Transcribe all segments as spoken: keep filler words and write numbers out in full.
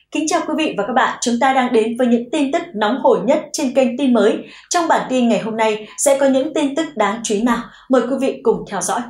Kính chào quý vị và các bạn, chúng ta đang đến với những tin tức nóng hổi nhất trên kênh Tin Mới. Trong bản tin ngày hôm nay sẽ có những tin tức đáng chú ý nào. Mời quý vị cùng theo dõi.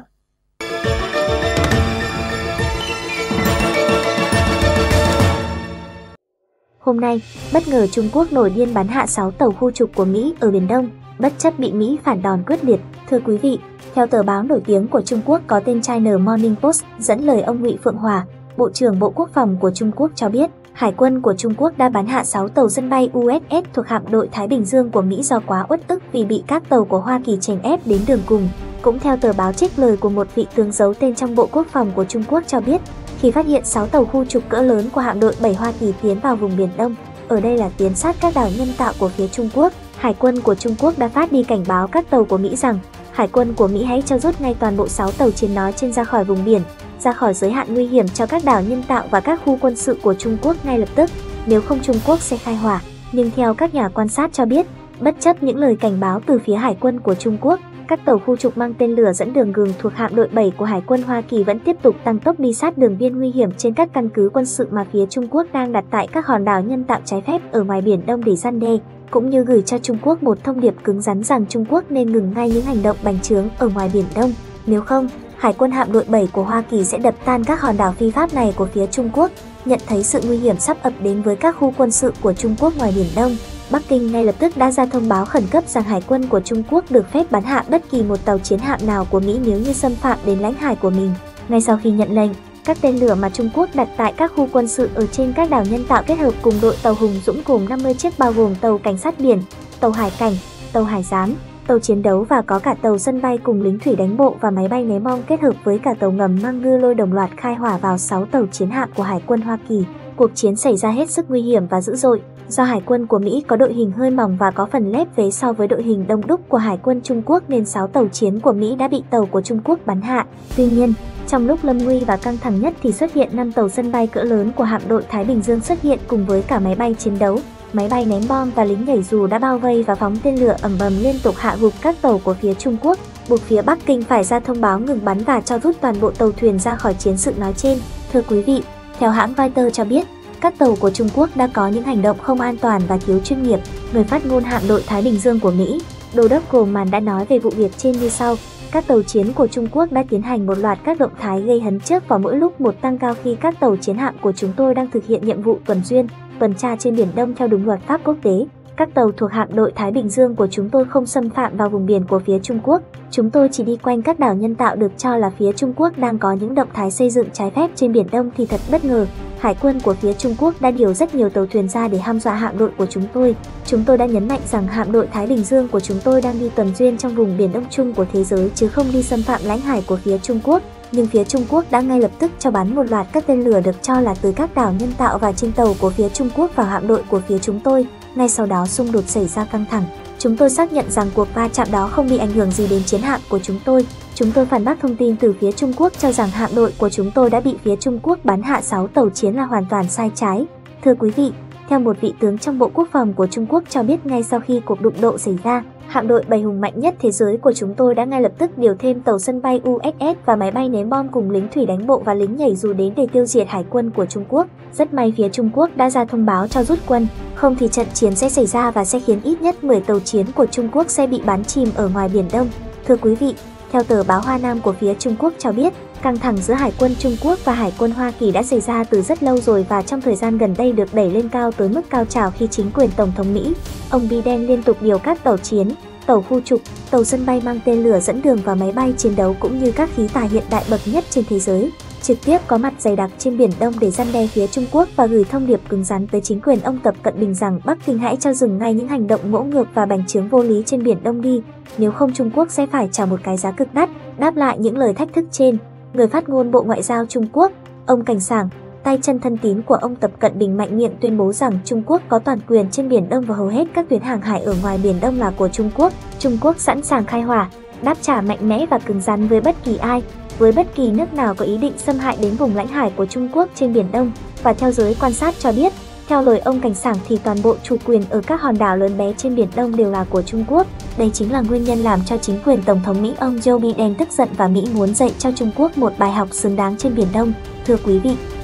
Hôm nay, bất ngờ Trung Quốc nổi điên bắn hạ sáu tàu khu trục của Mỹ ở Biển Đông, bất chấp bị Mỹ phản đòn quyết liệt. Thưa quý vị, theo tờ báo nổi tiếng của Trung Quốc có tên China Morning Post dẫn lời ông Ngụy Phượng Hòa, Bộ trưởng Bộ Quốc phòng của Trung Quốc cho biết, Hải quân của Trung Quốc đã bắn hạ sáu tàu sân bay u ét ét thuộc hạm đội Thái Bình Dương của Mỹ do quá uất ức vì bị các tàu của Hoa Kỳ chèn ép đến đường cùng. Cũng theo tờ báo trích lời của một vị tướng giấu tên trong Bộ Quốc phòng của Trung Quốc cho biết, khi phát hiện sáu tàu khu trục cỡ lớn của hạm đội bảy Hoa Kỳ tiến vào vùng Biển Đông, ở đây là tiến sát các đảo nhân tạo của phía Trung Quốc, Hải quân của Trung Quốc đã phát đi cảnh báo các tàu của Mỹ rằng Hải quân của Mỹ hãy cho rút ngay toàn bộ sáu tàu chiến nói trên ra khỏi vùng biển, ra khỏi giới hạn nguy hiểm cho các đảo nhân tạo và các khu quân sự của Trung Quốc ngay lập tức, nếu không Trung Quốc sẽ khai hỏa. Nhưng theo các nhà quan sát cho biết, bất chấp những lời cảnh báo từ phía Hải quân của Trung Quốc, các tàu khu trục mang tên lửa dẫn đường gừng thuộc hạm đội bảy của Hải quân Hoa Kỳ vẫn tiếp tục tăng tốc đi sát đường biên nguy hiểm trên các căn cứ quân sự mà phía Trung Quốc đang đặt tại các hòn đảo nhân tạo trái phép ở ngoài Biển Đông để răn đe, cũng như gửi cho Trung Quốc một thông điệp cứng rắn rằng Trung Quốc nên ngừng ngay những hành động bành trướng ở ngoài Biển Đông. Nếu không, Hải quân hạm đội bảy của Hoa Kỳ sẽ đập tan các hòn đảo phi pháp này của phía Trung Quốc. Nhận thấy sự nguy hiểm sắp ập đến với các khu quân sự của Trung Quốc ngoài Biển Đông, Bắc Kinh ngay lập tức đã ra thông báo khẩn cấp rằng Hải quân của Trung Quốc được phép bắn hạ bất kỳ một tàu chiến hạm nào của Mỹ nếu như xâm phạm đến lãnh hải của mình. Ngay sau khi nhận lệnh, các tên lửa mà Trung Quốc đặt tại các khu quân sự ở trên các đảo nhân tạo kết hợp cùng đội tàu Hùng Dũng gồm năm mươi chiếc bao gồm tàu cảnh sát biển, tàu hải cảnh, tàu hải giám, tàu chiến đấu và có cả tàu sân bay cùng lính thủy đánh bộ và máy bay ném bom kết hợp với cả tàu ngầm mang ngư lôi đồng loạt khai hỏa vào sáu tàu chiến hạm của Hải quân Hoa Kỳ. Cuộc chiến xảy ra hết sức nguy hiểm và dữ dội, do Hải quân của Mỹ có đội hình hơi mỏng và có phần lép vế so với đội hình đông đúc của Hải quân Trung Quốc nên sáu tàu chiến của Mỹ đã bị tàu của Trung Quốc bắn hạ. Tuy nhiên, trong lúc lâm nguy và căng thẳng nhất thì xuất hiện năm tàu sân bay cỡ lớn của hạm đội Thái Bình Dương xuất hiện cùng với cả máy bay chiến đấu, máy bay ném bom và lính nhảy dù đã bao vây và phóng tên lửa ầm ầm liên tục hạ gục các tàu của phía Trung Quốc, buộc phía Bắc Kinh phải ra thông báo ngừng bắn và cho rút toàn bộ tàu thuyền ra khỏi chiến sự nói trên. Thưa quý vị, theo hãng Reuters cho biết, các tàu của Trung Quốc đã có những hành động không an toàn và thiếu chuyên nghiệp. Người phát ngôn hạm đội Thái Bình Dương của Mỹ, Đô đốc Coleman đã nói về vụ việc trên như sau: các tàu chiến của Trung Quốc đã tiến hành một loạt các động thái gây hấn trước và mỗi lúc một tăng cao khi các tàu chiến hạm của chúng tôi đang thực hiện nhiệm vụ tuần duyên, tuần tra trên Biển Đông theo đúng luật pháp quốc tế. Các tàu thuộc hạm đội Thái Bình Dương của chúng tôi không xâm phạm vào vùng biển của phía Trung Quốc. Chúng tôi chỉ đi quanh các đảo nhân tạo được cho là phía Trung Quốc đang có những động thái xây dựng trái phép trên Biển Đông thì thật bất ngờ. Hải quân của phía Trung Quốc đã điều rất nhiều tàu thuyền ra để hăm dọa hạm đội của chúng tôi. Chúng tôi đã nhấn mạnh rằng hạm đội Thái Bình Dương của chúng tôi đang đi tuần duyên trong vùng Biển Đông chung của thế giới chứ không đi xâm phạm lãnh hải của phía Trung Quốc. Nhưng phía Trung Quốc đã ngay lập tức cho bắn một loạt các tên lửa được cho là từ các đảo nhân tạo và trên tàu của phía Trung Quốc vào hạm đội của phía chúng tôi. Ngay sau đó xung đột xảy ra căng thẳng. Chúng tôi xác nhận rằng cuộc va chạm đó không bị ảnh hưởng gì đến chiến hạm của chúng tôi. Chúng tôi phản bác thông tin từ phía Trung Quốc cho rằng hạm đội của chúng tôi đã bị phía Trung Quốc bắn hạ sáu tàu chiến là hoàn toàn sai trái. Thưa quý vị, theo một vị tướng trong Bộ Quốc phòng của Trung Quốc cho biết ngay sau khi cuộc đụng độ xảy ra, hạm đội bảy hùng mạnh nhất thế giới của chúng tôi đã ngay lập tức điều thêm tàu sân bay u ét ét và máy bay ném bom cùng lính thủy đánh bộ và lính nhảy dù đến để tiêu diệt Hải quân của Trung Quốc. Rất may phía Trung Quốc đã ra thông báo cho rút quân, không thì trận chiến sẽ xảy ra và sẽ khiến ít nhất mười tàu chiến của Trung Quốc sẽ bị bắn chìm ở ngoài Biển Đông. Thưa quý vị, theo tờ báo Hoa Nam của phía Trung Quốc cho biết, căng thẳng giữa Hải quân Trung Quốc và Hải quân Hoa Kỳ đã xảy ra từ rất lâu rồi và trong thời gian gần đây được đẩy lên cao tới mức cao trào khi chính quyền Tổng thống Mỹ, ông Biden liên tục điều các tàu chiến, tàu khu trục, tàu sân bay mang tên lửa dẫn đường và máy bay chiến đấu cũng như các khí tài hiện đại bậc nhất trên thế giới, trực tiếp có mặt dày đặc trên Biển Đông để răn đe phía Trung Quốc và gửi thông điệp cứng rắn tới chính quyền ông Tập Cận Bình rằng Bắc Kinh hãy cho dừng ngay những hành động ngỗ ngược và bành trướng vô lý trên Biển Đông đi, nếu không Trung Quốc sẽ phải trả một cái giá cực đắt. Đáp lại những lời thách thức trên, người phát ngôn Bộ Ngoại giao Trung Quốc, ông Cảnh Sảng, tay chân thân tín của ông Tập Cận Bình mạnh miệng tuyên bố rằng Trung Quốc có toàn quyền trên Biển Đông và hầu hết các tuyến hàng hải ở ngoài Biển Đông là của Trung Quốc. Trung Quốc sẵn sàng khai hỏa, đáp trả mạnh mẽ và cứng rắn với bất kỳ ai, với bất kỳ nước nào có ý định xâm hại đến vùng lãnh hải của Trung Quốc trên Biển Đông. Và theo giới quan sát cho biết, theo lời ông Cảnh Sảng thì toàn bộ chủ quyền ở các hòn đảo lớn bé trên Biển Đông đều là của Trung Quốc. Đây chính là nguyên nhân làm cho chính quyền Tổng thống Mỹ ông Joe Biden tức giận và Mỹ muốn dạy cho Trung Quốc một bài học xứng đáng trên Biển Đông. Thưa quý vị,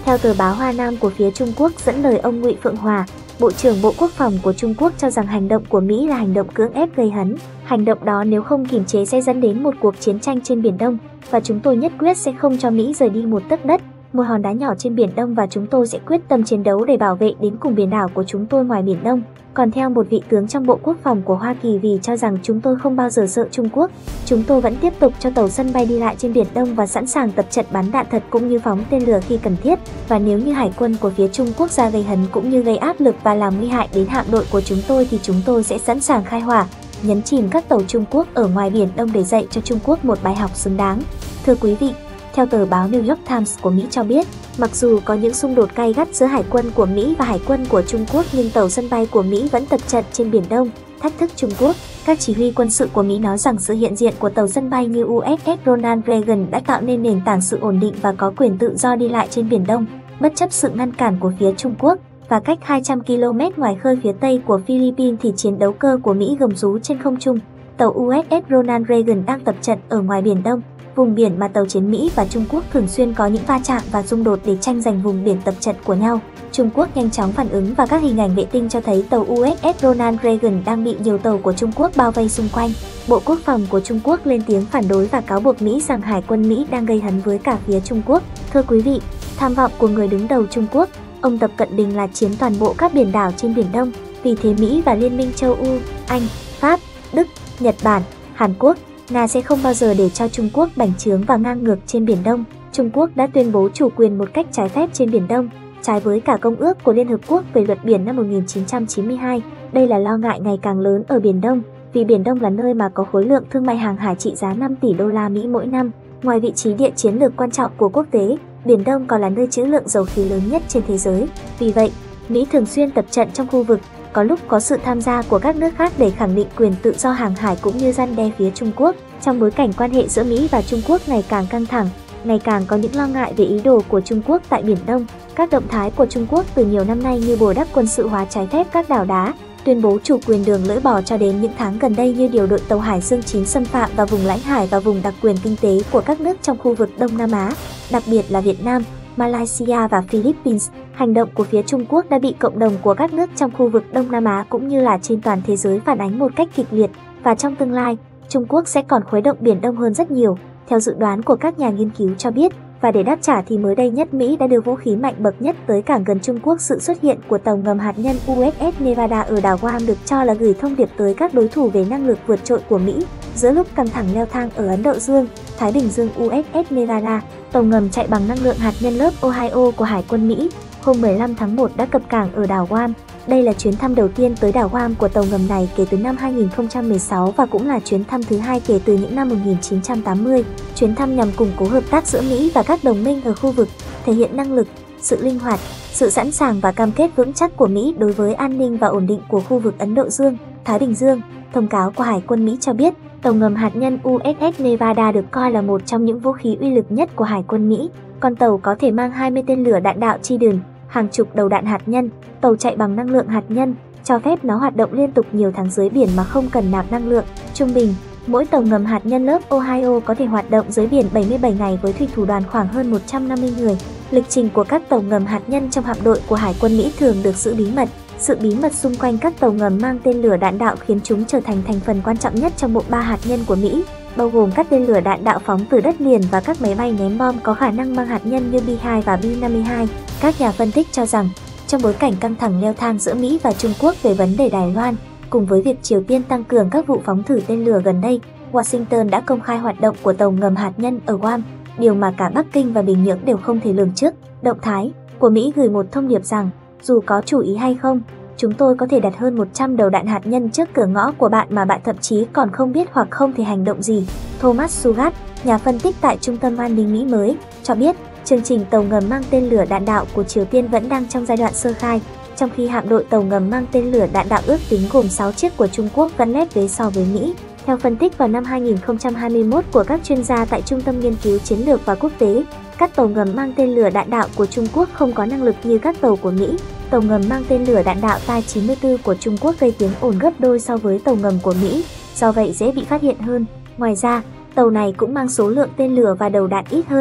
Theo tờ báo Hoa Nam của phía Trung Quốc dẫn lời ông Ngụy Phượng Hòa, Bộ trưởng Bộ Quốc phòng của Trung Quốc cho rằng hành động của Mỹ là hành động cưỡng ép gây hấn. Hành động đó nếu không kiềm chế sẽ dẫn đến một cuộc chiến tranh trên Biển Đông, và chúng tôi nhất quyết sẽ không cho Mỹ rời đi một tấc đất, một hòn đá nhỏ trên Biển Đông, và chúng tôi sẽ quyết tâm chiến đấu để bảo vệ đến cùng biển đảo của chúng tôi ngoài Biển Đông. Còn theo một vị tướng trong Bộ Quốc phòng của Hoa Kỳ vì cho rằng chúng tôi không bao giờ sợ Trung Quốc, chúng tôi vẫn tiếp tục cho tàu sân bay đi lại trên Biển Đông và sẵn sàng tập trận bắn đạn thật cũng như phóng tên lửa khi cần thiết. Và nếu như hải quân của phía Trung Quốc ra gây hấn cũng như gây áp lực và làm nguy hại đến hạm đội của chúng tôi thì chúng tôi sẽ sẵn sàng khai hỏa, nhấn chìm các tàu Trung Quốc ở ngoài Biển Đông để dạy cho Trung Quốc một bài học xứng đáng. Thưa quý vị, theo tờ báo New York Times của Mỹ cho biết, mặc dù có những xung đột gay gắt giữa hải quân của Mỹ và hải quân của Trung Quốc nhưng tàu sân bay của Mỹ vẫn tập trận trên Biển Đông, thách thức Trung Quốc. Các chỉ huy quân sự của Mỹ nói rằng sự hiện diện của tàu sân bay như u ét ét Ronald Reagan đã tạo nên nền tảng sự ổn định và có quyền tự do đi lại trên Biển Đông, bất chấp sự ngăn cản của phía Trung Quốc. Và cách hai trăm ki lô mét ngoài khơi phía tây của Philippines thì chiến đấu cơ của Mỹ gầm rú trên không trung. Tàu u ét ét Ronald Reagan đang tập trận ở ngoài Biển Đông, vùng biển mà tàu chiến Mỹ và Trung Quốc thường xuyên có những va chạm và xung đột để tranh giành vùng biển tập trận của nhau. Trung Quốc nhanh chóng phản ứng và các hình ảnh vệ tinh cho thấy tàu u ét ét Ronald Reagan đang bị nhiều tàu của Trung Quốc bao vây xung quanh. Bộ Quốc phòng của Trung Quốc lên tiếng phản đối và cáo buộc Mỹ rằng hải quân Mỹ đang gây hấn với cả phía Trung Quốc. Thưa quý vị, tham vọng của người đứng đầu Trung Quốc, ông Tập Cận Bình là chiếm toàn bộ các biển đảo trên Biển Đông. Vì thế Mỹ và Liên minh châu Âu, Anh, Pháp, Đức, Nhật Bản, Hàn Quốc, Nga sẽ không bao giờ để cho Trung Quốc bành trướng và ngang ngược trên Biển Đông. Trung Quốc đã tuyên bố chủ quyền một cách trái phép trên Biển Đông, trái với cả Công ước của Liên Hợp Quốc về luật biển năm một nghìn chín trăm chín mươi hai. Đây là lo ngại ngày càng lớn ở Biển Đông, vì Biển Đông là nơi mà có khối lượng thương mại hàng hải trị giá năm tỷ đô la Mỹ mỗi năm. Ngoài vị trí địa chiến lược quan trọng của quốc tế, Biển Đông còn là nơi trữ lượng dầu khí lớn nhất trên thế giới. Vì vậy, Mỹ thường xuyên tập trận trong khu vực, có lúc có sự tham gia của các nước khác để khẳng định quyền tự do hàng hải cũng như răn đe phía Trung Quốc. Trong bối cảnh quan hệ giữa Mỹ và Trung Quốc ngày càng căng thẳng, ngày càng có những lo ngại về ý đồ của Trung Quốc tại Biển Đông, các động thái của Trung Quốc từ nhiều năm nay như bồi đắp quân sự hóa trái phép các đảo đá, tuyên bố chủ quyền đường lưỡi bò cho đến những tháng gần đây như điều đội tàu Hải Dương chín xâm phạm vào vùng lãnh hải và vùng đặc quyền kinh tế của các nước trong khu vực Đông Nam Á, đặc biệt là Việt Nam, Malaysia và Philippines. Hành động của phía Trung Quốc đã bị cộng đồng của các nước trong khu vực Đông Nam Á cũng như là trên toàn thế giới phản ánh một cách kịch liệt, và trong tương lai, Trung Quốc sẽ còn khuấy động Biển Đông hơn rất nhiều, theo dự đoán của các nhà nghiên cứu cho biết. Và để đáp trả thì mới đây nhất Mỹ đã đưa vũ khí mạnh bậc nhất tới cảng gần Trung Quốc. Sự xuất hiện của tàu ngầm hạt nhân u ét ét Nevada ở đảo Guam được cho là gửi thông điệp tới các đối thủ về năng lực vượt trội của Mỹ. Giữa lúc căng thẳng leo thang ở Ấn Độ Dương, Thái Bình Dương, u ét ét Nevada, tàu ngầm chạy bằng năng lượng hạt nhân lớp Ohio của Hải quân Mỹ, hôm mười lăm tháng một đã cập cảng ở đảo Guam. Đây là chuyến thăm đầu tiên tới đảo Guam của tàu ngầm này kể từ năm hai nghìn không trăm mười sáu và cũng là chuyến thăm thứ hai kể từ những năm một nghìn chín trăm tám mươi. Chuyến thăm nhằm củng cố hợp tác giữa Mỹ và các đồng minh ở khu vực, thể hiện năng lực, sự linh hoạt, sự sẵn sàng và cam kết vững chắc của Mỹ đối với an ninh và ổn định của khu vực Ấn Độ Dương, Thái Bình Dương. Thông cáo của Hải quân Mỹ cho biết, tàu ngầm hạt nhân u ét ét Nevada được coi là một trong những vũ khí uy lực nhất của Hải quân Mỹ. Con tàu có thể mang hai mươi tên lửa đạn đạo Trident, hàng chục đầu đạn hạt nhân, tàu chạy bằng năng lượng hạt nhân, cho phép nó hoạt động liên tục nhiều tháng dưới biển mà không cần nạp năng lượng. Trung bình, mỗi tàu ngầm hạt nhân lớp Ohio có thể hoạt động dưới biển bảy mươi bảy ngày với thủy thủ đoàn khoảng hơn một trăm năm mươi người. Lịch trình của các tàu ngầm hạt nhân trong hạm đội của Hải quân Mỹ thường được giữ bí mật. Sự bí mật xung quanh các tàu ngầm mang tên lửa đạn đạo khiến chúng trở thành thành phần quan trọng nhất trong bộ ba hạt nhân của Mỹ, bao gồm các tên lửa đạn đạo phóng từ đất liền và các máy bay ném bom có khả năng mang hạt nhân như B hai và B năm mươi hai. Các nhà phân tích cho rằng, trong bối cảnh căng thẳng leo thang giữa Mỹ và Trung Quốc về vấn đề Đài Loan, cùng với việc Triều Tiên tăng cường các vụ phóng thử tên lửa gần đây, Washington đã công khai hoạt động của tàu ngầm hạt nhân ở Guam, điều mà cả Bắc Kinh và Bình Nhưỡng đều không thể lường trước. Động thái của Mỹ gửi một thông điệp rằng, dù có chủ ý hay không, chúng tôi có thể đặt hơn một trăm đầu đạn hạt nhân trước cửa ngõ của bạn mà bạn thậm chí còn không biết hoặc không thể hành động gì. Thomas Sugat, nhà phân tích tại Trung tâm An ninh Mỹ mới, cho biết chương trình tàu ngầm mang tên lửa đạn đạo của Triều Tiên vẫn đang trong giai đoạn sơ khai, trong khi hạm đội tàu ngầm mang tên lửa đạn đạo ước tính gồm sáu chiếc của Trung Quốc vẫn lép vế so với Mỹ. Theo phân tích vào năm hai nghìn không trăm hai mươi mốt của các chuyên gia tại Trung tâm Nghiên cứu Chiến lược và Quốc tế, các tàu ngầm mang tên lửa đạn đạo của Trung Quốc không có năng lực như các tàu của Mỹ. Tàu ngầm mang tên lửa đạn đạo Tai chín mươi tư của Trung Quốc gây tiếng ồn gấp đôi so với tàu ngầm của Mỹ, do vậy dễ bị phát hiện hơn. Ngoài ra, tàu này cũng mang số lượng tên lửa và đầu đạn ít hơn,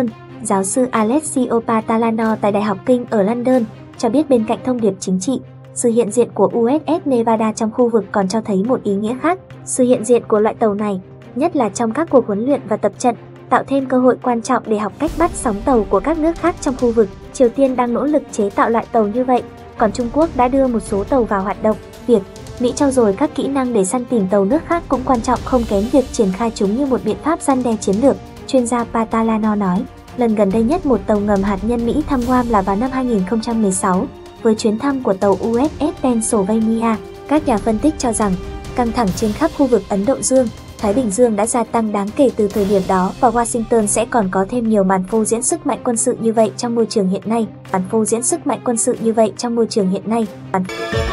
giáo sư Alessio Patalano tại Đại học King ở London, cho biết bên cạnh thông điệp chính trị, sự hiện diện của u ét ét Nevada trong khu vực còn cho thấy một ý nghĩa khác. Sự hiện diện của loại tàu này, nhất là trong các cuộc huấn luyện và tập trận, tạo thêm cơ hội quan trọng để học cách bắt sóng tàu của các nước khác trong khu vực. Triều Tiên đang nỗ lực chế tạo loại tàu như vậy, còn Trung Quốc đã đưa một số tàu vào hoạt động. Việc Mỹ trau dồi các kỹ năng để săn tìm tàu nước khác cũng quan trọng không kém việc triển khai chúng như một biện pháp răn đe chiến lược, chuyên gia Patalano nói. Lần gần đây nhất một tàu ngầm hạt nhân Mỹ thăm Guam là vào năm hai nghìn không trăm mười sáu, với chuyến thăm của tàu u ét ét Pennsylvania. Các nhà phân tích cho rằng, căng thẳng trên khắp khu vực Ấn Độ Dương, Thái Bình Dương đã gia tăng đáng kể từ thời điểm đó và Washington sẽ còn có thêm nhiều màn phô diễn sức mạnh quân sự như vậy trong môi trường hiện nay. Màn phô diễn sức mạnh quân sự như vậy trong môi trường hiện nay. Màn...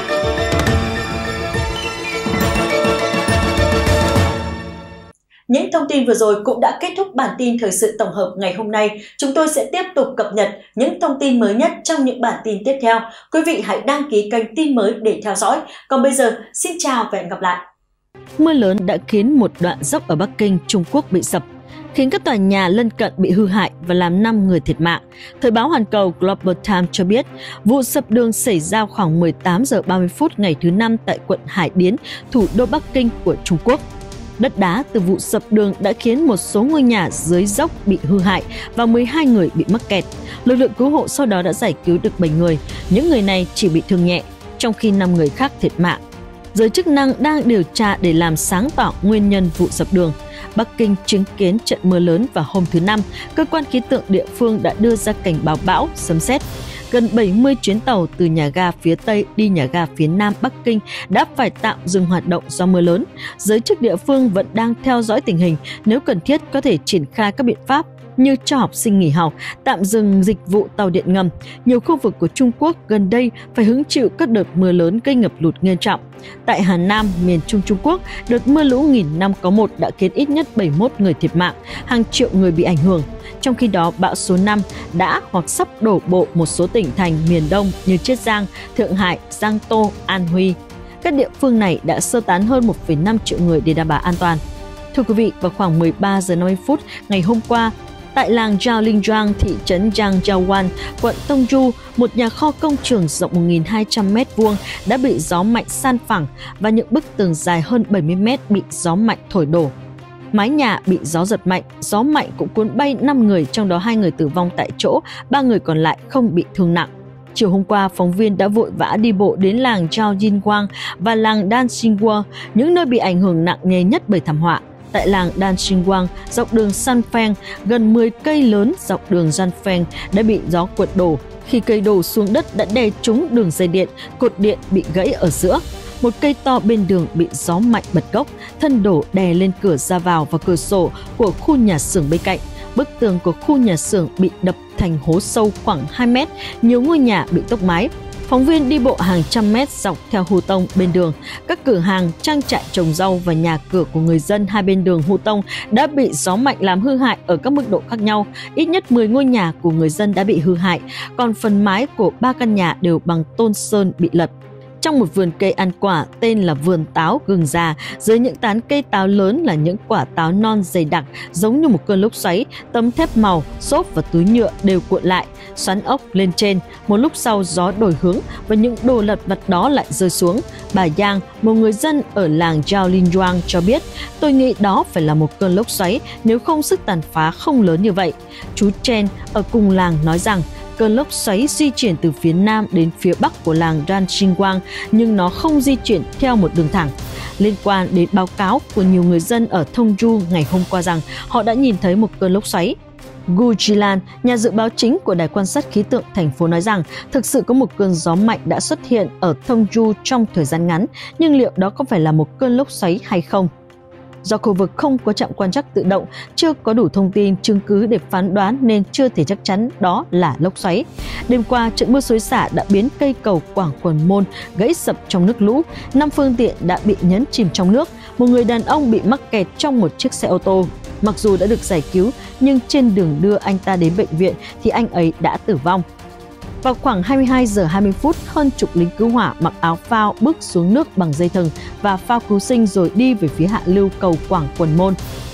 Những thông tin vừa rồi cũng đã kết thúc bản tin thời sự tổng hợp ngày hôm nay. Chúng tôi sẽ tiếp tục cập nhật những thông tin mới nhất trong những bản tin tiếp theo. Quý vị hãy đăng ký kênh tin mới để theo dõi. Còn bây giờ, xin chào và hẹn gặp lại. Mưa lớn đã khiến một đoạn dốc ở Bắc Kinh, Trung Quốc bị sập, khiến các tòa nhà lân cận bị hư hại và làm năm người thiệt mạng. Thời báo Hoàn Cầu Global Times cho biết, vụ sập đường xảy ra khoảng mười tám giờ ba mươi phút ngày thứ Năm tại quận Hải Điến, thủ đô Bắc Kinh của Trung Quốc. Đất đá từ vụ sập đường đã khiến một số ngôi nhà dưới dốc bị hư hại và mười hai người bị mắc kẹt. Lực lượng cứu hộ sau đó đã giải cứu được bảy người, những người này chỉ bị thương nhẹ, trong khi năm người khác thiệt mạng. Giới chức năng đang điều tra để làm sáng tỏ nguyên nhân vụ sập đường. Bắc Kinh chứng kiến trận mưa lớn vào hôm thứ Năm, cơ quan khí tượng địa phương đã đưa ra cảnh báo bão, sấm sét. Gần bảy mươi chuyến tàu từ nhà ga phía Tây đi nhà ga phía Nam Bắc Kinh đã phải tạm dừng hoạt động do mưa lớn. Giới chức địa phương vẫn đang theo dõi tình hình, nếu cần thiết có thể triển khai các biện pháp như cho học sinh nghỉ học, tạm dừng dịch vụ tàu điện ngầm. Nhiều khu vực của Trung Quốc gần đây phải hứng chịu các đợt mưa lớn gây ngập lụt nghiêm trọng. Tại Hà Nam, miền Trung Trung Quốc, đợt mưa lũ nghìn năm có một đã khiến ít nhất bảy mươi mốt người thiệt mạng, hàng triệu người bị ảnh hưởng. Trong khi đó, bão số năm đã hoặc sắp đổ bộ một số tỉnh thành miền Đông như Chiết Giang, Thượng Hải, Giang Tô, An Huy. Các địa phương này đã sơ tán hơn một phẩy năm triệu người để đảm bảo an toàn. Thưa quý vị, vào khoảng mười ba giờ năm mươi phút ngày hôm qua, tại làng Jiaolingjiang, thị trấn Jiangjiawan, quận Tongju, một nhà kho công trường rộng một nghìn hai trăm mét vuông đã bị gió mạnh san phẳng và những bức tường dài hơn bảy mươi mét bị gió mạnh thổi đổ. Mái nhà bị gió giật mạnh, gió mạnh cũng cuốn bay năm người, trong đó hai người tử vong tại chỗ, ba người còn lại không bị thương nặng. Chiều hôm qua, phóng viên đã vội vã đi bộ đến làng Jiaoyinguang và làng Danxinghua, những nơi bị ảnh hưởng nặng nề nhất bởi thảm họa. Tại làng Danxinghua, dọc đường Sanfeng, gần mười cây lớn dọc đường Sanfeng đã bị gió quật đổ. Khi cây đổ xuống đất đã đè trúng đường dây điện, cột điện bị gãy ở giữa. Một cây to bên đường bị gió mạnh bật gốc, thân đổ đè lên cửa ra vào và cửa sổ của khu nhà xưởng bên cạnh. Bức tường của khu nhà xưởng bị đập thành hố sâu khoảng hai mét, nhiều ngôi nhà bị tốc mái. Phóng viên đi bộ hàng trăm mét dọc theo Hu Tông bên đường. Các cửa hàng, trang trại trồng rau và nhà cửa của người dân hai bên đường Hu Tông đã bị gió mạnh làm hư hại ở các mức độ khác nhau. Ít nhất mười ngôi nhà của người dân đã bị hư hại, còn phần mái của ba căn nhà đều bằng tôn sơn bị lật. Trong một vườn cây ăn quả tên là vườn táo gừng già, dưới những tán cây táo lớn là những quả táo non dày đặc giống như một cơn lốc xoáy, tấm thép màu, xốp và túi nhựa đều cuộn lại, xoắn ốc lên trên. Một lúc sau gió đổi hướng và những đồ lật vật đó lại rơi xuống. Bà Yang, một người dân ở làng Jiaolingjiang cho biết, tôi nghĩ đó phải là một cơn lốc xoáy, nếu không sức tàn phá không lớn như vậy. Chú Chen ở cùng làng nói rằng, cơn lốc xoáy di chuyển từ phía nam đến phía bắc của làng Danxinghua, nhưng nó không di chuyển theo một đường thẳng. Liên quan đến báo cáo của nhiều người dân ở Tongju ngày hôm qua rằng họ đã nhìn thấy một cơn lốc xoáy. Gu Jilan, nhà dự báo chính của Đài quan sát khí tượng thành phố nói rằng thực sự có một cơn gió mạnh đã xuất hiện ở Tongju trong thời gian ngắn, nhưng liệu đó có phải là một cơn lốc xoáy hay không? Do khu vực không có trạm quan trắc tự động, chưa có đủ thông tin, chứng cứ để phán đoán nên chưa thể chắc chắn đó là lốc xoáy. Đêm qua, trận mưa xối xả đã biến cây cầu Quảng Quần Môn gãy sập trong nước lũ, năm phương tiện đã bị nhấn chìm trong nước, một người đàn ông bị mắc kẹt trong một chiếc xe ô tô. Mặc dù đã được giải cứu, nhưng trên đường đưa anh ta đến bệnh viện thì anh ấy đã tử vong. Vào khoảng hai mươi hai giờ hai mươi phút, hơn chục lính cứu hỏa mặc áo phao bước xuống nước bằng dây thừng và phao cứu sinh rồi đi về phía hạ lưu cầu Quảng Quần Môn.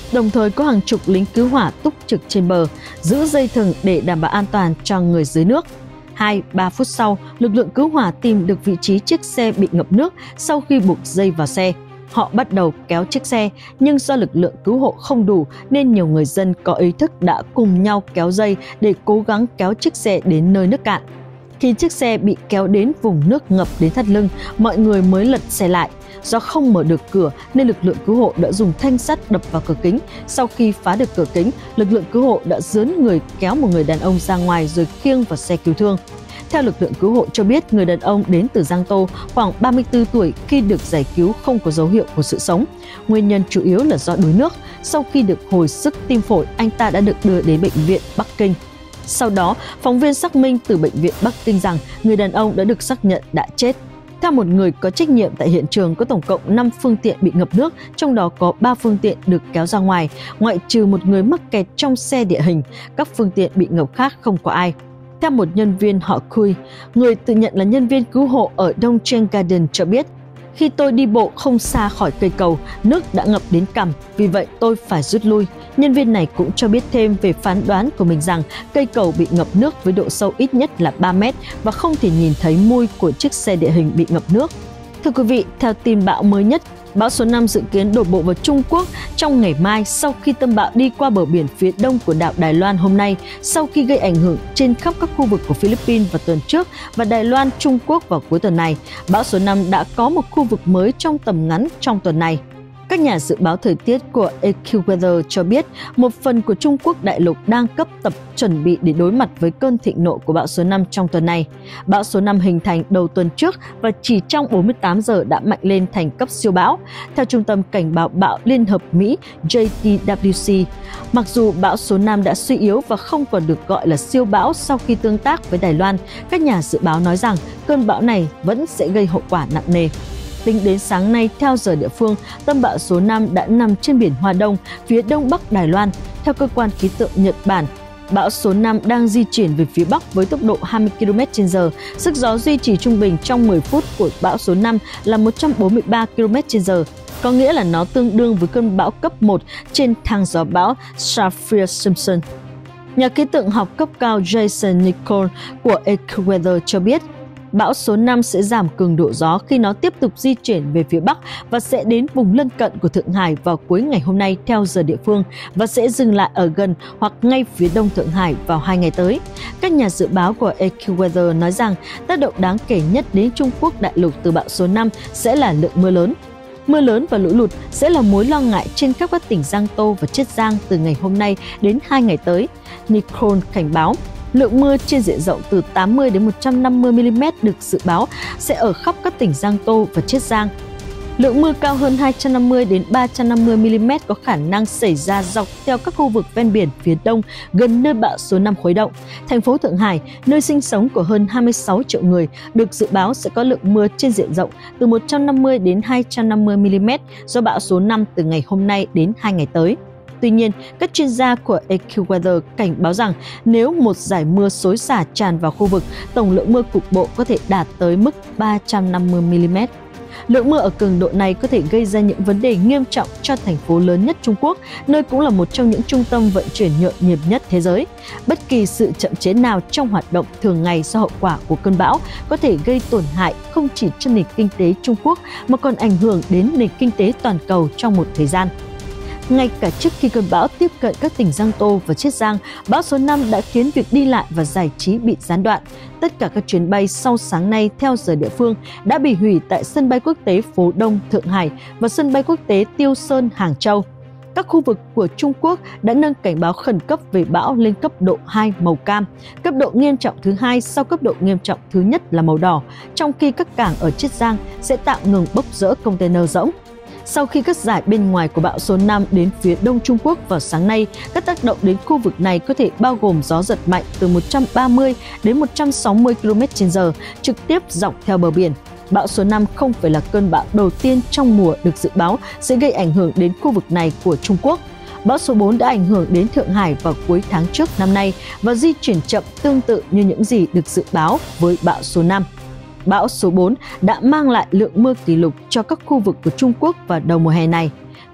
đồng thời có hàng chục lính cứu hỏa túc trực trên bờ, giữ dây thừng để đảm bảo an toàn cho người dưới nước. hai đến ba phút sau, lực lượng cứu hỏa tìm được vị trí chiếc xe bị ngập nước sau khi buộc dây vào xe. Họ bắt đầu kéo chiếc xe, nhưng do lực lượng cứu hộ không đủ nên nhiều người dân có ý thức đã cùng nhau kéo dây để cố gắng kéo chiếc xe đến nơi nước cạn. Khi chiếc xe bị kéo đến vùng nước ngập đến thắt lưng, mọi người mới lật xe lại. Do không mở được cửa nên lực lượng cứu hộ đã dùng thanh sắt đập vào cửa kính. Sau khi phá được cửa kính, lực lượng cứu hộ đã dướn người kéo một người đàn ông ra ngoài rồi khiêng vào xe cứu thương. Theo lực lượng cứu hộ cho biết, người đàn ông đến từ Giang Tô, khoảng ba mươi tư tuổi, khi được giải cứu không có dấu hiệu của sự sống. Nguyên nhân chủ yếu là do đuối nước. Sau khi được hồi sức tim phổi, anh ta đã được đưa đến bệnh viện Bắc Kinh. Sau đó, phóng viên xác minh từ bệnh viện Bắc Kinh rằng người đàn ông đã được xác nhận đã chết. Theo một người có trách nhiệm tại hiện trường, có tổng cộng năm phương tiện bị ngập nước, trong đó có ba phương tiện được kéo ra ngoài, ngoại trừ một người mắc kẹt trong xe địa hình. Các phương tiện bị ngập khác không có ai. Theo một nhân viên họ Kui, người tự nhận là nhân viên cứu hộ ở Dongchen Garden cho biết, khi tôi đi bộ không xa khỏi cây cầu, nước đã ngập đến cằm, vì vậy tôi phải rút lui. Nhân viên này cũng cho biết thêm về phán đoán của mình rằng cây cầu bị ngập nước với độ sâu ít nhất là ba mét và không thể nhìn thấy mui của chiếc xe địa hình bị ngập nước. Thưa quý vị, theo tin bão mới nhất, bão số năm dự kiến đổ bộ vào Trung Quốc trong ngày mai sau khi tâm bão đi qua bờ biển phía đông của đảo Đài Loan hôm nay, sau khi gây ảnh hưởng trên khắp các khu vực của Philippines vào tuần trước và Đài Loan, Trung Quốc vào cuối tuần này. Bão số năm đã có một khu vực mới trong tầm ngắn trong tuần này. Các nhà dự báo thời tiết của AccuWeather cho biết một phần của Trung Quốc đại lục đang cấp tập chuẩn bị để đối mặt với cơn thịnh nộ của bão số năm trong tuần này. Bão số năm hình thành đầu tuần trước và chỉ trong bốn mươi tám giờ đã mạnh lên thành cấp siêu bão. Theo Trung tâm Cảnh báo bão Liên hợp Mỹ J T W C, mặc dù bão số năm đã suy yếu và không còn được gọi là siêu bão sau khi tương tác với Đài Loan, các nhà dự báo nói rằng cơn bão này vẫn sẽ gây hậu quả nặng nề. Tính đến sáng nay, theo giờ địa phương, tâm bão số năm đã nằm trên biển Hoa Đông, phía đông bắc Đài Loan. Theo cơ quan khí tượng Nhật Bản, bão số năm đang di chuyển về phía bắc với tốc độ hai mươi ki lô mét trên giờ. Sức gió duy trì trung bình trong mười phút của bão số năm là một trăm bốn mươi ba ki lô mét trên giờ, có nghĩa là nó tương đương với cơn bão cấp một trên thang gió bão Saffir-Simpson. Nhà khí tượng học cấp cao Jason Nicole của AccuWeather cho biết, bão số năm sẽ giảm cường độ gió khi nó tiếp tục di chuyển về phía Bắc và sẽ đến vùng lân cận của Thượng Hải vào cuối ngày hôm nay theo giờ địa phương và sẽ dừng lại ở gần hoặc ngay phía đông Thượng Hải vào hai ngày tới. Các nhà dự báo của AccuWeather nói rằng tác động đáng kể nhất đến Trung Quốc đại lục từ bão số năm sẽ là lượng mưa lớn. Mưa lớn và lũ lụt sẽ là mối lo ngại trên khắp các tỉnh Giang Tô và Chiết Giang từ ngày hôm nay đến hai ngày tới. Nicole cảnh báo, lượng mưa trên diện rộng từ tám mươi đến một trăm năm mươi mi li mét được dự báo sẽ ở khắp các tỉnh Giang Tô và Chiết Giang. Lượng mưa cao hơn hai trăm năm mươi đến ba trăm năm mươi mi li mét có khả năng xảy ra dọc theo các khu vực ven biển phía đông gần nơi bão số năm khuấy động. Thành phố Thượng Hải, nơi sinh sống của hơn hai mươi sáu triệu người, được dự báo sẽ có lượng mưa trên diện rộng từ một trăm năm mươi đến hai trăm năm mươi mi li mét do bão số năm từ ngày hôm nay đến hai ngày tới. Tuy nhiên, các chuyên gia của AccuWeather cảnh báo rằng nếu một dải mưa xối xả tràn vào khu vực, tổng lượng mưa cục bộ có thể đạt tới mức ba trăm năm mươi mi li mét. Lượng mưa ở cường độ này có thể gây ra những vấn đề nghiêm trọng cho thành phố lớn nhất Trung Quốc, nơi cũng là một trong những trung tâm vận chuyển nhộn nhịp nhất thế giới. Bất kỳ sự chậm chế nào trong hoạt động thường ngày do hậu quả của cơn bão có thể gây tổn hại không chỉ cho nền kinh tế Trung Quốc mà còn ảnh hưởng đến nền kinh tế toàn cầu trong một thời gian. Ngay cả trước khi cơn bão tiếp cận các tỉnh Giang Tô và Chiết Giang, bão số năm đã khiến việc đi lại và giải trí bị gián đoạn. Tất cả các chuyến bay sau sáng nay theo giờ địa phương đã bị hủy tại sân bay quốc tế Phố Đông, Thượng Hải và sân bay quốc tế Tiêu Sơn, Hàng Châu. Các khu vực của Trung Quốc đã nâng cảnh báo khẩn cấp về bão lên cấp độ hai màu cam. Cấp độ nghiêm trọng thứ hai sau cấp độ nghiêm trọng thứ nhất là màu đỏ, trong khi các cảng ở Chiết Giang sẽ tạm ngừng bốc rỡ container rỗng. Sau khi các giải bên ngoài của bão số năm đến phía đông Trung Quốc vào sáng nay, các tác động đến khu vực này có thể bao gồm gió giật mạnh từ một trăm ba mươi đến một trăm sáu mươi ki lô mét trên giờ, trực tiếp dọc theo bờ biển. Bão số năm không phải là cơn bão đầu tiên trong mùa được dự báo sẽ gây ảnh hưởng đến khu vực này của Trung Quốc. Bão số bốn đã ảnh hưởng đến Thượng Hải vào cuối tháng trước năm nay và di chuyển chậm tương tự như những gì được dự báo với bão số năm. Bão số bốn đã mang lại lượng mưa kỷ lục cho các khu vực của Trung Quốc vào đầu mùa hè này.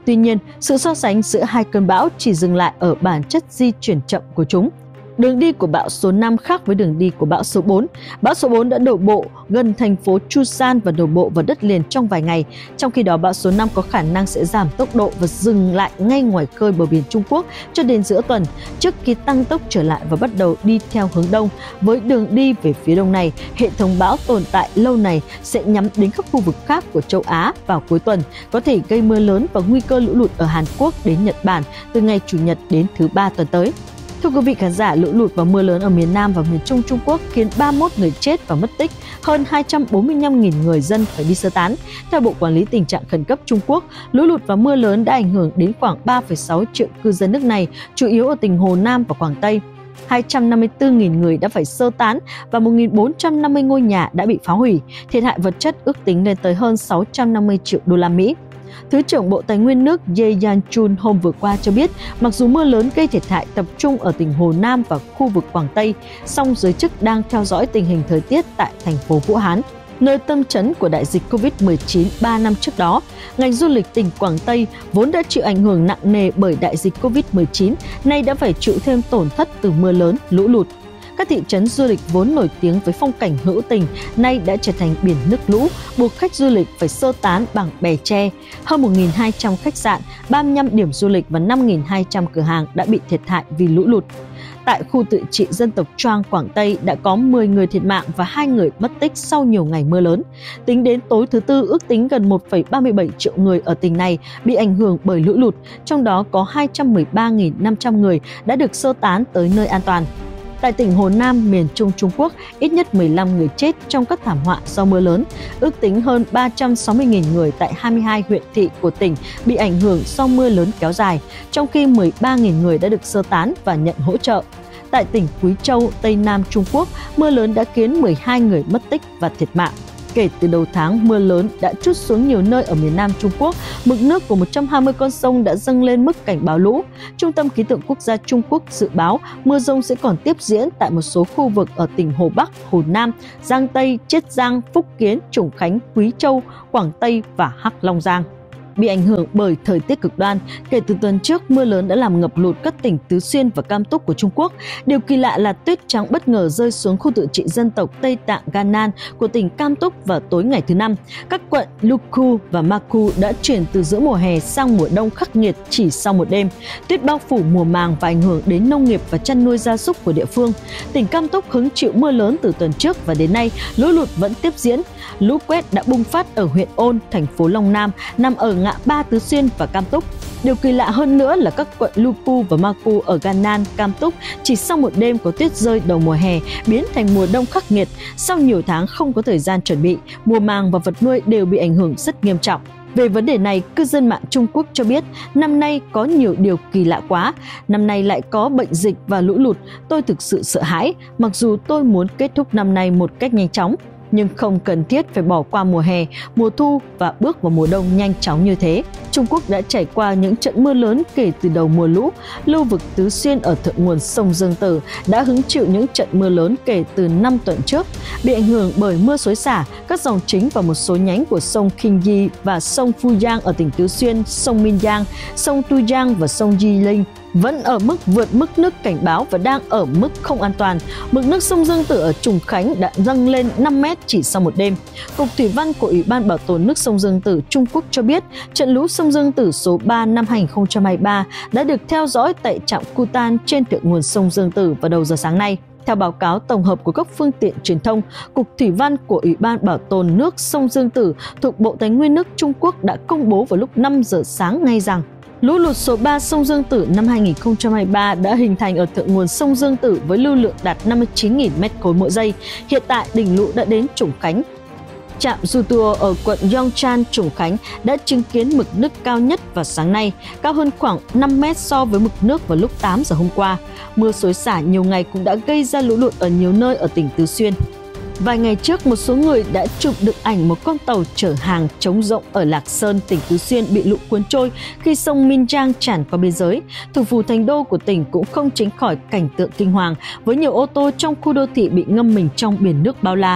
Tuy nhiên, sự so sánh giữa hai cơn bão chỉ dừng lại ở bản chất di chuyển chậm của chúng. Đường đi của bão số năm khác với đường đi của bão số bốn. Bão số bốn đã đổ bộ gần thành phố Chusan và đổ bộ vào đất liền trong vài ngày. Trong khi đó, bão số năm có khả năng sẽ giảm tốc độ và dừng lại ngay ngoài khơi bờ biển Trung Quốc cho đến giữa tuần, trước khi tăng tốc trở lại và bắt đầu đi theo hướng đông. Với đường đi về phía đông này, hệ thống bão tồn tại lâu này sẽ nhắm đến các khu vực khác của châu Á vào cuối tuần, có thể gây mưa lớn và nguy cơ lũ lụt ở Hàn Quốc đến Nhật Bản từ ngày Chủ nhật đến thứ Ba tuần tới. Thưa quý vị khán giả, lũ lụt và mưa lớn ở miền Nam và miền Trung Trung Quốc khiến ba mươi mốt người chết và mất tích, hơn hai trăm bốn mươi lăm nghìn người dân phải đi sơ tán. Theo Bộ Quản lý Tình trạng Khẩn cấp Trung Quốc, lũ lụt và mưa lớn đã ảnh hưởng đến khoảng ba phẩy sáu triệu cư dân nước này, chủ yếu ở tỉnh Hồ Nam và Quảng Tây. hai trăm năm mươi tư nghìn người đã phải sơ tán và một nghìn bốn trăm năm mươi ngôi nhà đã bị phá hủy. Thiệt hại vật chất ước tính lên tới hơn sáu trăm năm mươi triệu đô la Mỹ. Thứ trưởng Bộ Tài nguyên nước Ye Yan-chun hôm vừa qua cho biết, mặc dù mưa lớn gây thiệt hại tập trung ở tỉnh Hồ Nam và khu vực Quảng Tây, song giới chức đang theo dõi tình hình thời tiết tại thành phố Vũ Hán, nơi tâm chấn của đại dịch Covid mười chín ba năm trước đó. Ngành du lịch tỉnh Quảng Tây vốn đã chịu ảnh hưởng nặng nề bởi đại dịch Covid mười chín, nay đã phải chịu thêm tổn thất từ mưa lớn, lũ lụt. Các thị trấn du lịch vốn nổi tiếng với phong cảnh hữu tình nay đã trở thành biển nước lũ, buộc khách du lịch phải sơ tán bằng bè tre. Hơn một nghìn hai trăm khách sạn, ba mươi lăm điểm du lịch và năm nghìn hai trăm cửa hàng đã bị thiệt hại vì lũ lụt. Tại khu tự trị dân tộc Choang, Quảng Tây đã có mười người thiệt mạng và hai người mất tích sau nhiều ngày mưa lớn. Tính đến tối thứ Tư, ước tính gần một phẩy ba mươi bảy triệu người ở tỉnh này bị ảnh hưởng bởi lũ lụt, trong đó có hai trăm mười ba nghìn năm trăm người đã được sơ tán tới nơi an toàn. Tại tỉnh Hồ Nam, miền Trung Trung Quốc, ít nhất mười lăm người chết trong các thảm họa do mưa lớn. Ước tính hơn ba trăm sáu mươi nghìn người tại hai mươi hai huyện thị của tỉnh bị ảnh hưởng do mưa lớn kéo dài, trong khi mười ba nghìn người đã được sơ tán và nhận hỗ trợ. Tại tỉnh Quý Châu, Tây Nam Trung Quốc, mưa lớn đã khiến mười hai người mất tích và thiệt mạng. Kể từ đầu tháng, mưa lớn đã trút xuống nhiều nơi ở miền Nam Trung Quốc. Mực nước của một trăm hai mươi con sông đã dâng lên mức cảnh báo lũ. Trung tâm Khí tượng Quốc gia Trung Quốc dự báo mưa dông sẽ còn tiếp diễn tại một số khu vực ở tỉnh Hồ Bắc, Hồ Nam, Giang Tây, Chiết Giang, Phúc Kiến, Trùng Khánh, Quý Châu, Quảng Tây và Hắc Long Giang. Bị ảnh hưởng bởi thời tiết cực đoan, kể từ tuần trước, mưa lớn đã làm ngập lụt các tỉnh Tứ Xuyên và Cam Túc của Trung Quốc. Điều kỳ lạ là tuyết trắng bất ngờ rơi xuống khu tự trị dân tộc Tây Tạng Gannan của tỉnh Cam Túc vào tối ngày thứ Năm. Các quận Luku và Maku đã chuyển từ giữa mùa hè sang mùa đông khắc nghiệt chỉ sau một đêm. Tuyết bao phủ mùa màng và ảnh hưởng đến nông nghiệp và chăn nuôi gia súc của địa phương. Tỉnh Cam Túc hứng chịu mưa lớn từ tuần trước và đến nay lũ lụt vẫn tiếp diễn. Lũ quét đã bùng phát ở huyện Ôn, thành phố Long Nam, nằm ở ngã ba Tứ Xuyên và Cam Túc. Điều kỳ lạ hơn nữa là các quận Luku và Maku ở Gannan, Cam Túc chỉ sau một đêm có tuyết rơi đầu mùa hè biến thành mùa đông khắc nghiệt. Sau nhiều tháng không có thời gian chuẩn bị, mùa màng và vật nuôi đều bị ảnh hưởng rất nghiêm trọng. Về vấn đề này, cư dân mạng Trung Quốc cho biết năm nay có nhiều điều kỳ lạ quá. Năm nay lại có bệnh dịch và lũ lụt. Tôi thực sự sợ hãi, mặc dù tôi muốn kết thúc năm nay một cách nhanh chóng, nhưng không cần thiết phải bỏ qua mùa hè, mùa thu và bước vào mùa đông nhanh chóng như thế. Trung Quốc đã trải qua những trận mưa lớn kể từ đầu mùa lũ. Lưu vực Tứ Xuyên ở thượng nguồn sông Dương Tử đã hứng chịu những trận mưa lớn kể từ năm tuần trước. Bị ảnh hưởng bởi mưa xối xả, các dòng chính và một số nhánh của sông Qingyi và sông Fuyang ở tỉnh Tứ Xuyên, sông Minjiang, sông Tuyang và sông Jilin vẫn ở mức vượt mức nước cảnh báo và đang ở mức không an toàn. Mực nước sông Dương Tử ở Trùng Khánh đã dâng lên năm mét chỉ sau một đêm. Cục Thủy văn của Ủy ban Bảo tồn nước sông Dương Tử Trung Quốc cho biết trận lũ sông Dương Tử số ba năm hai nghìn không trăm hai mươi ba đã được theo dõi tại trạm Kutan trên thượng nguồn sông Dương Tử vào đầu giờ sáng nay. Theo báo cáo tổng hợp của các phương tiện truyền thông, Cục Thủy văn của Ủy ban Bảo tồn nước sông Dương Tử thuộc Bộ Tài nguyên nước Trung Quốc đã công bố vào lúc năm giờ sáng nay rằng lũ lụt số ba sông Dương Tử năm hai nghìn không trăm hai mươi ba đã hình thành ở thượng nguồn sông Dương Tử với lưu lượng đạt năm mươi chín nghìn mét khối mỗi giây. Hiện tại, đỉnh lũ đã đến Trùng Khánh. Trạm Dutuo ở quận Yongchan, Trùng Khánh đã chứng kiến mực nước cao nhất vào sáng nay, cao hơn khoảng năm mét so với mực nước vào lúc tám giờ hôm qua. Mưa xối xả nhiều ngày cũng đã gây ra lũ lụt ở nhiều nơi ở tỉnh Tứ Xuyên. Vài ngày trước, một số người đã chụp được ảnh một con tàu chở hàng trống rỗng ở Lạc Sơn, tỉnh Tứ Xuyên bị lũ cuốn trôi khi sông Minjiang tràn qua biên giới. Thủ phủ thành đô của tỉnh cũng không tránh khỏi cảnh tượng kinh hoàng với nhiều ô tô trong khu đô thị bị ngâm mình trong biển nước bao la.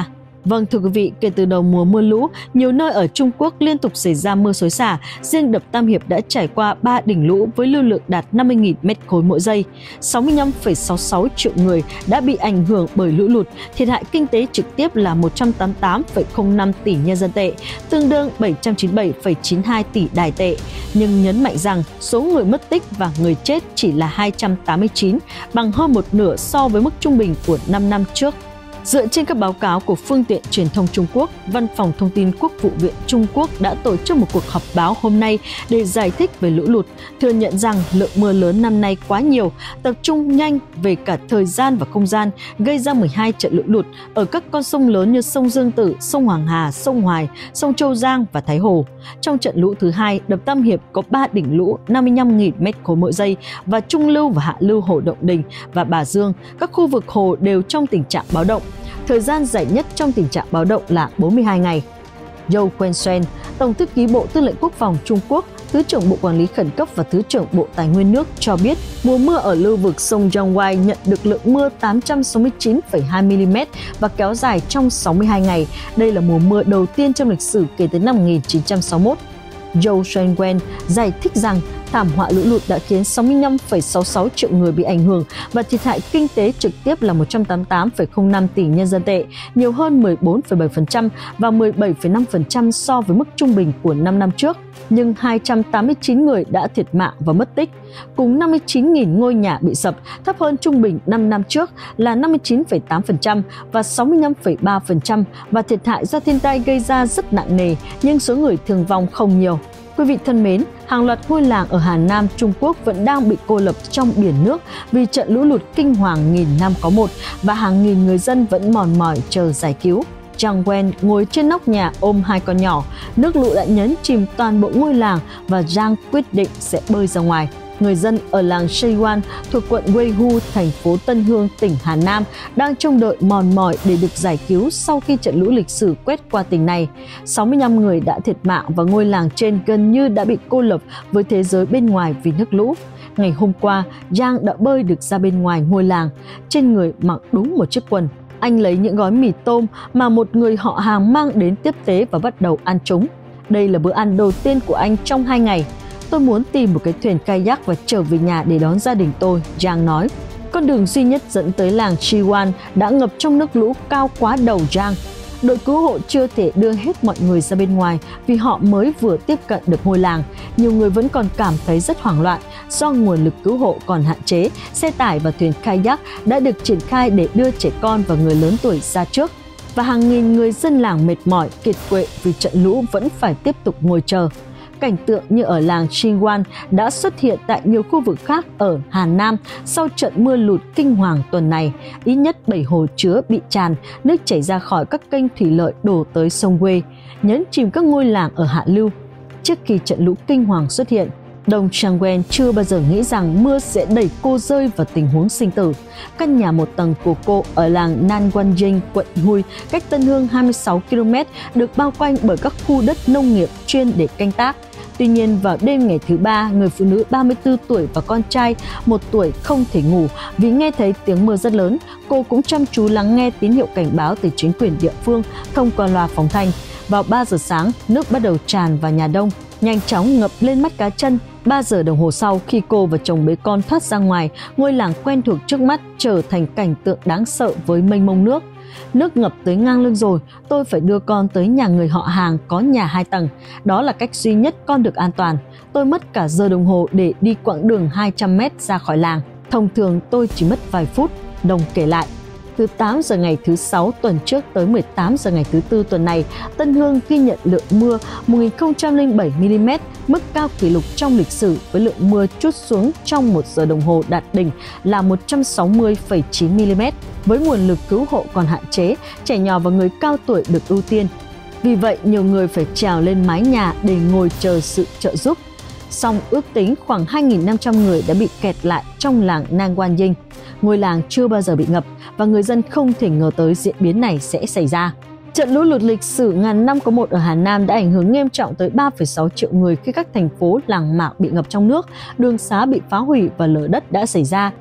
Vâng thưa quý vị, kể từ đầu mùa mưa lũ, nhiều nơi ở Trung Quốc liên tục xảy ra mưa xối xả. Riêng đập Tam Hiệp đã trải qua ba đỉnh lũ với lưu lượng đạt năm mươi nghìn mét khối mỗi giây. sáu mươi lăm phẩy sáu mươi sáu triệu người đã bị ảnh hưởng bởi lũ lụt, thiệt hại kinh tế trực tiếp là một trăm tám mươi tám phẩy không năm tỷ nhân dân tệ, tương đương bảy trăm chín mươi bảy phẩy chín mươi hai tỷ đài tệ. Nhưng nhấn mạnh rằng số người mất tích và người chết chỉ là hai trăm tám mươi chín, bằng hơn một nửa so với mức trung bình của năm năm trước. Dựa trên các báo cáo của phương tiện truyền thông Trung Quốc, Văn phòng Thông tin Quốc vụ viện Trung Quốc đã tổ chức một cuộc họp báo hôm nay để giải thích về lũ lụt, thừa nhận rằng lượng mưa lớn năm nay quá nhiều, tập trung nhanh về cả thời gian và không gian, gây ra mười hai trận lũ lụt ở các con sông lớn như sông Dương Tử, sông Hoàng Hà, sông Hoài, sông Châu Giang và Thái Hồ. Trong trận lũ thứ hai, đập Tam Hiệp có ba đỉnh lũ năm mươi lăm nghìn mét khối mỗi giây và trung lưu và hạ lưu hồ Động Đình và Bà Dương, các khu vực hồ đều trong tình trạng báo động. Thời gian dài nhất trong tình trạng báo động là bốn mươi hai ngày. Zhou Quenshen, Tổng thư ký Bộ Tư lệnh Quốc phòng Trung Quốc, Thứ trưởng Bộ Quản lý Khẩn cấp và Thứ trưởng Bộ Tài nguyên nước cho biết mùa mưa ở lưu vực sông Jiangwai nhận được lượng mưa tám trăm sáu mươi chín phẩy hai mi-li-mét và kéo dài trong sáu mươi hai ngày. Đây là mùa mưa đầu tiên trong lịch sử kể từ năm một nghìn chín trăm sáu mươi mốt. Zhou Shenwen giải thích rằng thảm họa lũ lụt đã khiến sáu mươi lăm phẩy sáu mươi sáu triệu người bị ảnh hưởng và thiệt hại kinh tế trực tiếp là một trăm tám mươi tám phẩy không năm tỷ nhân dân tệ, nhiều hơn mười bốn phẩy bảy phần trăm và mười bảy phẩy năm phần trăm so với mức trung bình của năm năm trước. Nhưng hai trăm tám mươi chín người đã thiệt mạng và mất tích, cùng năm mươi chín nghìn ngôi nhà bị sập, thấp hơn trung bình năm năm trước là năm mươi chín phẩy tám phần trăm và sáu mươi lăm phẩy ba phần trăm, và thiệt hại do thiên tai gây ra rất nặng nề, nhưng số người thương vong không nhiều. Quý vị thân mến, hàng loạt ngôi làng ở Hà Nam, Trung Quốc vẫn đang bị cô lập trong biển nước vì trận lũ lụt kinh hoàng nghìn năm có một, và hàng nghìn người dân vẫn mòn mỏi chờ giải cứu. Zhang Wen ngồi trên nóc nhà ôm hai con nhỏ, nước lũ đã nhấn chìm toàn bộ ngôi làng và Zhang quyết định sẽ bơi ra ngoài. Người dân ở làng Sheyuan thuộc quận Weihu, thành phố Tân Hương, tỉnh Hà Nam đang trông đợi mòn mỏi để được giải cứu sau khi trận lũ lịch sử quét qua tỉnh này. sáu mươi lăm người đã thiệt mạng và ngôi làng trên gần như đã bị cô lập với thế giới bên ngoài vì nước lũ. Ngày hôm qua, Zhang đã bơi được ra bên ngoài ngôi làng, trên người mặc đúng một chiếc quần. Anh lấy những gói mì tôm mà một người họ hàng mang đến tiếp tế và bắt đầu ăn chúng. Đây là bữa ăn đầu tiên của anh trong hai ngày. Tôi muốn tìm một cái thuyền kayak và trở về nhà để đón gia đình tôi, Zhang nói. Con đường duy nhất dẫn tới làng Chiwan đã ngập trong nước lũ cao quá đầu Zhang. Đội cứu hộ chưa thể đưa hết mọi người ra bên ngoài vì họ mới vừa tiếp cận được ngôi làng. Nhiều người vẫn còn cảm thấy rất hoảng loạn do nguồn lực cứu hộ còn hạn chế. Xe tải và thuyền kayak đã được triển khai để đưa trẻ con và người lớn tuổi ra trước. Và hàng nghìn người dân làng mệt mỏi, kiệt quệ vì trận lũ vẫn phải tiếp tục ngồi chờ. Cảnh tượng như ở làng Chiwan đã xuất hiện tại nhiều khu vực khác ở Hà Nam sau trận mưa lụt kinh hoàng tuần này. Ít nhất bảy hồ chứa bị tràn, nước chảy ra khỏi các kênh thủy lợi đổ tới sông Quê, nhấn chìm các ngôi làng ở hạ lưu. Trước khi trận lũ kinh hoàng xuất hiện, Dong Changwen chưa bao giờ nghĩ rằng mưa sẽ đẩy cô rơi vào tình huống sinh tử. Căn nhà một tầng của cô ở làng Nanguanjing, quận Huy, cách Tân Hương hai mươi sáu ki lô mét, được bao quanh bởi các khu đất nông nghiệp chuyên để canh tác. Tuy nhiên, vào đêm ngày thứ ba, người phụ nữ ba mươi tư tuổi và con trai một tuổi không thể ngủ vì nghe thấy tiếng mưa rất lớn. Cô cũng chăm chú lắng nghe tín hiệu cảnh báo từ chính quyền địa phương thông qua loa phóng thanh. Vào ba giờ sáng, nước bắt đầu tràn vào nhà Đông, nhanh chóng ngập lên mắt cá chân. ba giờ đồng hồ sau, khi cô và chồng bế con thoát ra ngoài, ngôi làng quen thuộc trước mắt trở thành cảnh tượng đáng sợ với mênh mông nước. Nước ngập tới ngang lưng rồi, tôi phải đưa con tới nhà người họ hàng có nhà hai tầng. Đó là cách duy nhất con được an toàn. Tôi mất cả giờ đồng hồ để đi quãng đường hai trăm mét ra khỏi làng. Thông thường tôi chỉ mất vài phút, Đồng kể lại. Từ tám giờ ngày thứ sáu tuần trước tới mười tám giờ ngày thứ tư tuần này, Tân Hương ghi nhận lượng mưa một nghìn không trăm lẻ bảy mi-li-mét, mức cao kỷ lục trong lịch sử, với lượng mưa trút xuống trong một giờ đồng hồ đạt đỉnh là một trăm sáu mươi phẩy chín mi-li-mét. Với nguồn lực cứu hộ còn hạn chế, trẻ nhỏ và người cao tuổi được ưu tiên. Vì vậy, nhiều người phải trèo lên mái nhà để ngồi chờ sự trợ giúp. Song ước tính khoảng hai nghìn năm trăm người đã bị kẹt lại trong làng Nanguanjing. Ngôi làng chưa bao giờ bị ngập và người dân không thể ngờ tới diễn biến này sẽ xảy ra. Trận lũ lụt lịch sử ngàn năm có một ở Hà Nam đã ảnh hưởng nghiêm trọng tới ba phẩy sáu triệu người khi các thành phố làng mạc bị ngập trong nước, đường xá bị phá hủy và lở đất đã xảy ra.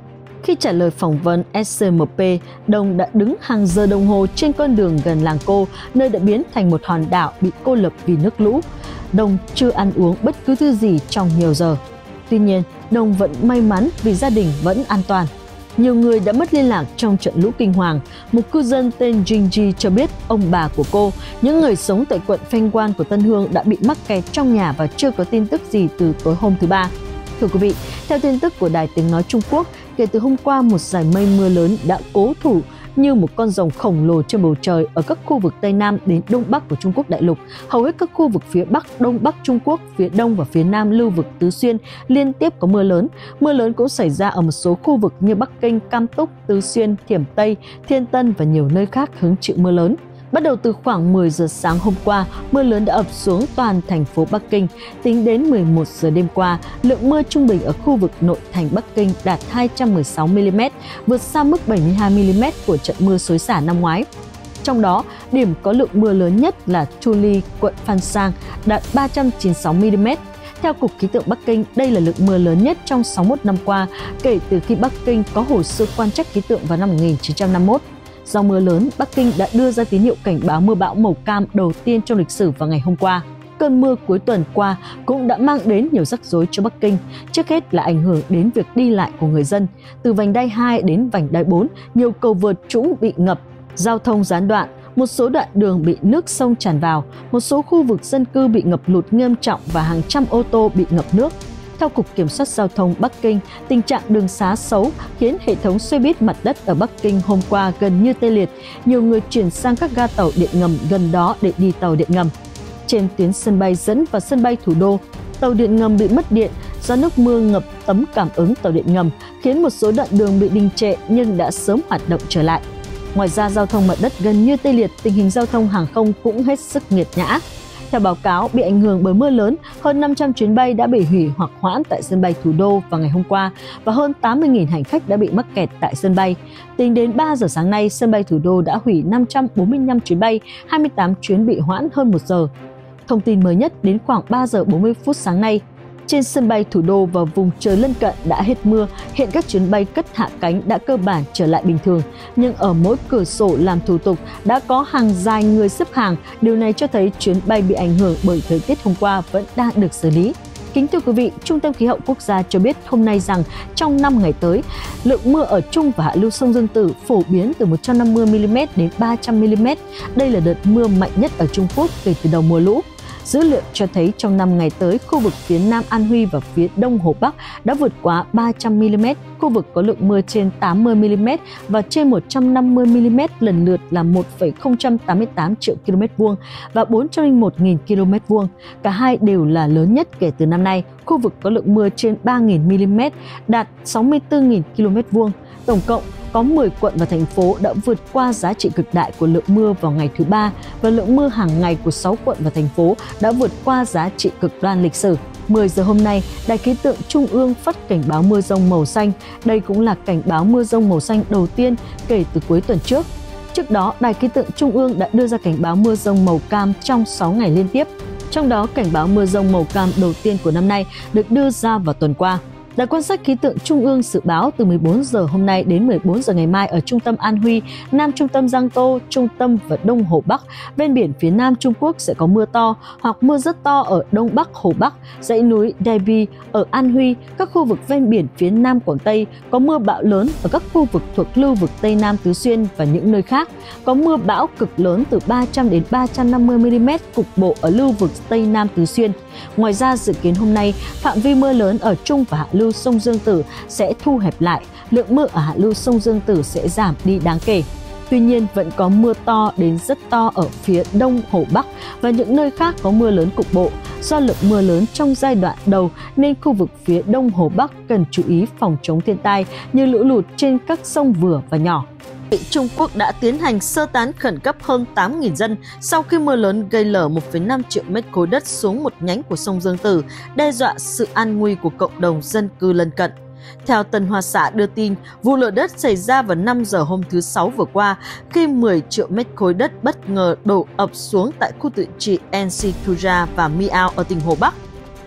Khi trả lời phỏng vấn ét xê em pê, Đông đã đứng hàng giờ đồng hồ trên con đường gần làng cô, nơi đã biến thành một hòn đảo bị cô lập vì nước lũ. Đông chưa ăn uống bất cứ thứ gì trong nhiều giờ. Tuy nhiên, Đông vẫn may mắn vì gia đình vẫn an toàn. Nhiều người đã mất liên lạc trong trận lũ kinh hoàng. Một cư dân tên Jinji cho biết ông bà của cô, những người sống tại quận Pheng Quan của Tân Hương đã bị mắc kẹt trong nhà và chưa có tin tức gì từ tối hôm thứ Ba. Thưa quý vị, theo tin tức của Đài Tiếng Nói Trung Quốc, kể từ hôm qua một dải mây mưa lớn đã cố thủ như một con rồng khổng lồ trên bầu trời ở các khu vực Tây Nam đến Đông Bắc của Trung Quốc đại lục. Hầu hết các khu vực phía Bắc, Đông Bắc Trung Quốc, phía Đông và phía Nam lưu vực Tứ Xuyên liên tiếp có mưa lớn. Mưa lớn cũng xảy ra ở một số khu vực như Bắc Kinh, Cam Túc, Tứ Xuyên, Thiểm Tây, Thiên Tân và nhiều nơi khác hứng chịu mưa lớn. Bắt đầu từ khoảng mười giờ sáng hôm qua, mưa lớn đã ập xuống toàn thành phố Bắc Kinh. Tính đến mười một giờ đêm qua, lượng mưa trung bình ở khu vực nội thành Bắc Kinh đạt hai trăm mười sáu mi li mét, vượt xa mức bảy mươi hai mi li mét của trận mưa xối xả năm ngoái. Trong đó, điểm có lượng mưa lớn nhất là Chuli, quận Phan Sang, đạt ba trăm chín mươi sáu mi li mét. Theo Cục Khí tượng Bắc Kinh, đây là lượng mưa lớn nhất trong sáu mươi mốt năm qua, kể từ khi Bắc Kinh có hồ sơ quan trắc khí tượng vào năm một nghìn chín trăm năm mươi mốt. Do mưa lớn, Bắc Kinh đã đưa ra tín hiệu cảnh báo mưa bão màu cam đầu tiên trong lịch sử vào ngày hôm qua. Cơn mưa cuối tuần qua cũng đã mang đến nhiều rắc rối cho Bắc Kinh. Trước hết là ảnh hưởng đến việc đi lại của người dân. Từ vành đai hai đến vành đai bốn, nhiều cầu vượt trũng bị ngập, giao thông gián đoạn, một số đoạn đường bị nước sông tràn vào, một số khu vực dân cư bị ngập lụt nghiêm trọng và hàng trăm ô tô bị ngập nước. Theo Cục Kiểm soát Giao thông Bắc Kinh, tình trạng đường xá xấu khiến hệ thống xe buýt mặt đất ở Bắc Kinh hôm qua gần như tê liệt. Nhiều người chuyển sang các ga tàu điện ngầm gần đó để đi tàu điện ngầm. Trên tuyến sân bay dẫn vào sân bay thủ đô, tàu điện ngầm bị mất điện do nước mưa ngập tấm cảm ứng tàu điện ngầm, khiến một số đoạn đường bị đình trệ nhưng đã sớm hoạt động trở lại. Ngoài ra, giao thông mặt đất gần như tê liệt, tình hình giao thông hàng không cũng hết sức nghiệt ngã. Theo báo cáo, bị ảnh hưởng bởi mưa lớn, hơn năm trăm chuyến bay đã bị hủy hoặc hoãn tại sân bay thủ đô vào ngày hôm qua và hơn tám mươi nghìn hành khách đã bị mắc kẹt tại sân bay. Tính đến ba giờ sáng nay, sân bay thủ đô đã hủy năm trăm bốn mươi lăm chuyến bay, hai mươi tám chuyến bị hoãn hơn một giờ. Thông tin mới nhất đến khoảng ba giờ bốn mươi phút sáng nay, trên sân bay thủ đô và vùng trời lân cận đã hết mưa, hiện các chuyến bay cất hạ cánh đã cơ bản trở lại bình thường. Nhưng ở mỗi cửa sổ làm thủ tục đã có hàng dài người xếp hàng, điều này cho thấy chuyến bay bị ảnh hưởng bởi thời tiết hôm qua vẫn đang được xử lý. Kính thưa quý vị, Trung tâm Khí hậu Quốc gia cho biết hôm nay rằng trong năm ngày tới, lượng mưa ở trung và hạ lưu sông Dương Tử phổ biến từ một trăm năm mươi mi li mét đến ba trăm mi li mét. Đây là đợt mưa mạnh nhất ở Trung Quốc kể từ đầu mùa lũ. Dữ liệu cho thấy trong năm ngày tới, khu vực phía Nam An Huy và phía Đông Hồ Bắc đã vượt quá ba trăm mi li mét, khu vực có lượng mưa trên tám mươi mi li mét và trên một trăm năm mươi mi li mét lần lượt là một phẩy không tám tám triệu ki lô mét vuông và bốn trăm lẻ một nghìn ki lô mét vuông. Cả hai đều là lớn nhất kể từ năm nay. Khu vực có lượng mưa trên ba nghìn mi li mét đạt sáu mươi tư nghìn ki lô mét vuông. Tổng cộng có mười quận và thành phố đã vượt qua giá trị cực đại của lượng mưa vào ngày thứ Ba và lượng mưa hàng ngày của sáu quận và thành phố đã vượt qua giá trị cực đoan lịch sử. mười giờ hôm nay, Đài Khí tượng Trung ương phát cảnh báo mưa dông màu xanh. Đây cũng là cảnh báo mưa dông màu xanh đầu tiên kể từ cuối tuần trước. Trước đó, Đài Khí tượng Trung ương đã đưa ra cảnh báo mưa dông màu cam trong sáu ngày liên tiếp. Trong đó, cảnh báo mưa dông màu cam đầu tiên của năm nay được đưa ra vào tuần qua. Đài quan sát khí tượng Trung ương dự báo từ mười bốn giờ hôm nay đến mười bốn giờ ngày mai ở trung tâm An Huy, Nam trung tâm Giang Tô, Trung tâm và Đông Hồ Bắc, ven biển phía Nam Trung Quốc sẽ có mưa to hoặc mưa rất to ở Đông Bắc Hồ Bắc, dãy núi Daeby ở An Huy, các khu vực ven biển phía Nam Quảng Tây, có mưa bão lớn ở các khu vực thuộc lưu vực Tây Nam Tứ Xuyên và những nơi khác, có mưa bão cực lớn từ ba trăm đến ba trăm năm mươi mi li mét cục bộ ở lưu vực Tây Nam Tứ Xuyên. Ngoài ra, dự kiến hôm nay, phạm vi mưa lớn ở trung và hạ lưu sông Dương Tử sẽ thu hẹp lại, lượng mưa ở hạ lưu sông Dương Tử sẽ giảm đi đáng kể. Tuy nhiên, vẫn có mưa to đến rất to ở phía Đông Hồ Bắc và những nơi khác có mưa lớn cục bộ. Do lượng mưa lớn trong giai đoạn đầu nên khu vực phía Đông Hồ Bắc cần chú ý phòng chống thiên tai như lũ lụt trên các sông vừa và nhỏ. Trung Quốc đã tiến hành sơ tán khẩn cấp hơn tám nghìn dân sau khi mưa lớn gây lở một phẩy năm triệu mét khối đất xuống một nhánh của sông Dương Tử, đe dọa sự an nguy của cộng đồng dân cư lân cận. Theo Tân Hoa Xã đưa tin, vụ lở đất xảy ra vào năm giờ hôm thứ Sáu vừa qua khi mười triệu mét khối đất bất ngờ đổ ập xuống tại khu tự trị Ensikura và Miao ở tỉnh Hồ Bắc.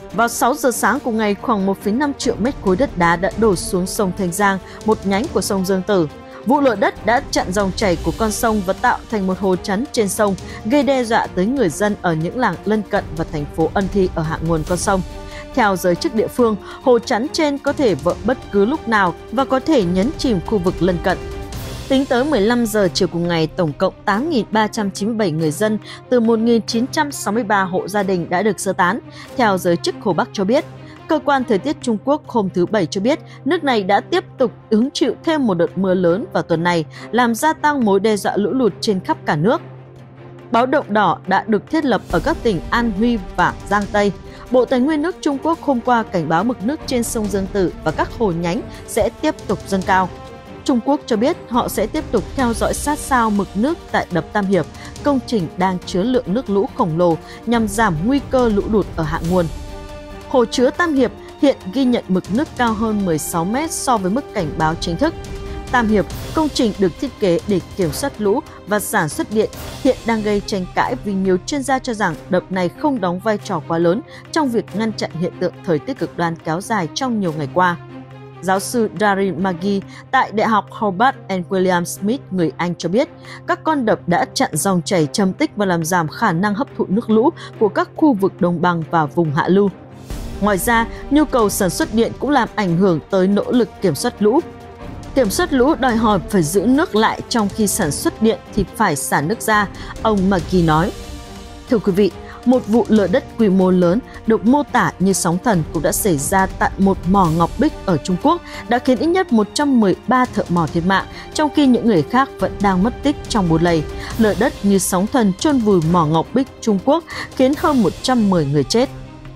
Vào sáu giờ sáng cùng ngày, khoảng một phẩy năm triệu mét khối đất đá đã đổ xuống sông Thanh Giang, một nhánh của sông Dương Tử. Vụ lở đất đã chặn dòng chảy của con sông và tạo thành một hồ chắn trên sông, gây đe dọa tới người dân ở những làng lân cận và thành phố Ân Thi ở hạ nguồn con sông. Theo giới chức địa phương, hồ chắn trên có thể vỡ bất cứ lúc nào và có thể nhấn chìm khu vực lân cận. Tính tới mười lăm giờ chiều cùng ngày, tổng cộng tám nghìn ba trăm chín mươi bảy người dân từ một nghìn chín trăm sáu mươi ba hộ gia đình đã được sơ tán. Theo giới chức Hồ Bắc cho biết, Cơ quan Thời tiết Trung Quốc hôm thứ Bảy cho biết nước này đã tiếp tục hứng chịu thêm một đợt mưa lớn vào tuần này, làm gia tăng mối đe dọa lũ lụt trên khắp cả nước. Báo động đỏ đã được thiết lập ở các tỉnh An Huy và Giang Tây. Bộ Tài nguyên nước Trung Quốc hôm qua cảnh báo mực nước trên sông Dương Tử và các hồ nhánh sẽ tiếp tục dâng cao. Trung Quốc cho biết họ sẽ tiếp tục theo dõi sát sao mực nước tại đập Tam Hiệp, công trình đang chứa lượng nước lũ khổng lồ nhằm giảm nguy cơ lũ lụt ở hạ nguồn. Hồ chứa Tam Hiệp hiện ghi nhận mực nước cao hơn mười sáu mét so với mức cảnh báo chính thức. Tam Hiệp, công trình được thiết kế để kiểm soát lũ và sản xuất điện, hiện đang gây tranh cãi vì nhiều chuyên gia cho rằng đập này không đóng vai trò quá lớn trong việc ngăn chặn hiện tượng thời tiết cực đoan kéo dài trong nhiều ngày qua. Giáo sư Darin Magee tại Đại học Hobart and William Smith, người Anh cho biết, các con đập đã chặn dòng chảy châm tích và làm giảm khả năng hấp thụ nước lũ của các khu vực đồng bằng và vùng hạ lưu. Ngoài ra, nhu cầu sản xuất điện cũng làm ảnh hưởng tới nỗ lực kiểm soát lũ. Kiểm soát lũ đòi hỏi phải giữ nước lại, trong khi sản xuất điện thì phải xả nước ra, ông Magee nói. Thưa quý vị, một vụ lở đất quy mô lớn được mô tả như sóng thần cũng đã xảy ra tại một mỏ ngọc bích ở Trung Quốc, đã khiến ít nhất một trăm mười ba thợ mỏ thiệt mạng, trong khi những người khác vẫn đang mất tích trong bùn lầy. Lở đất như sóng thần chôn vùi mỏ ngọc bích Trung Quốc khiến hơn một trăm mười người chết.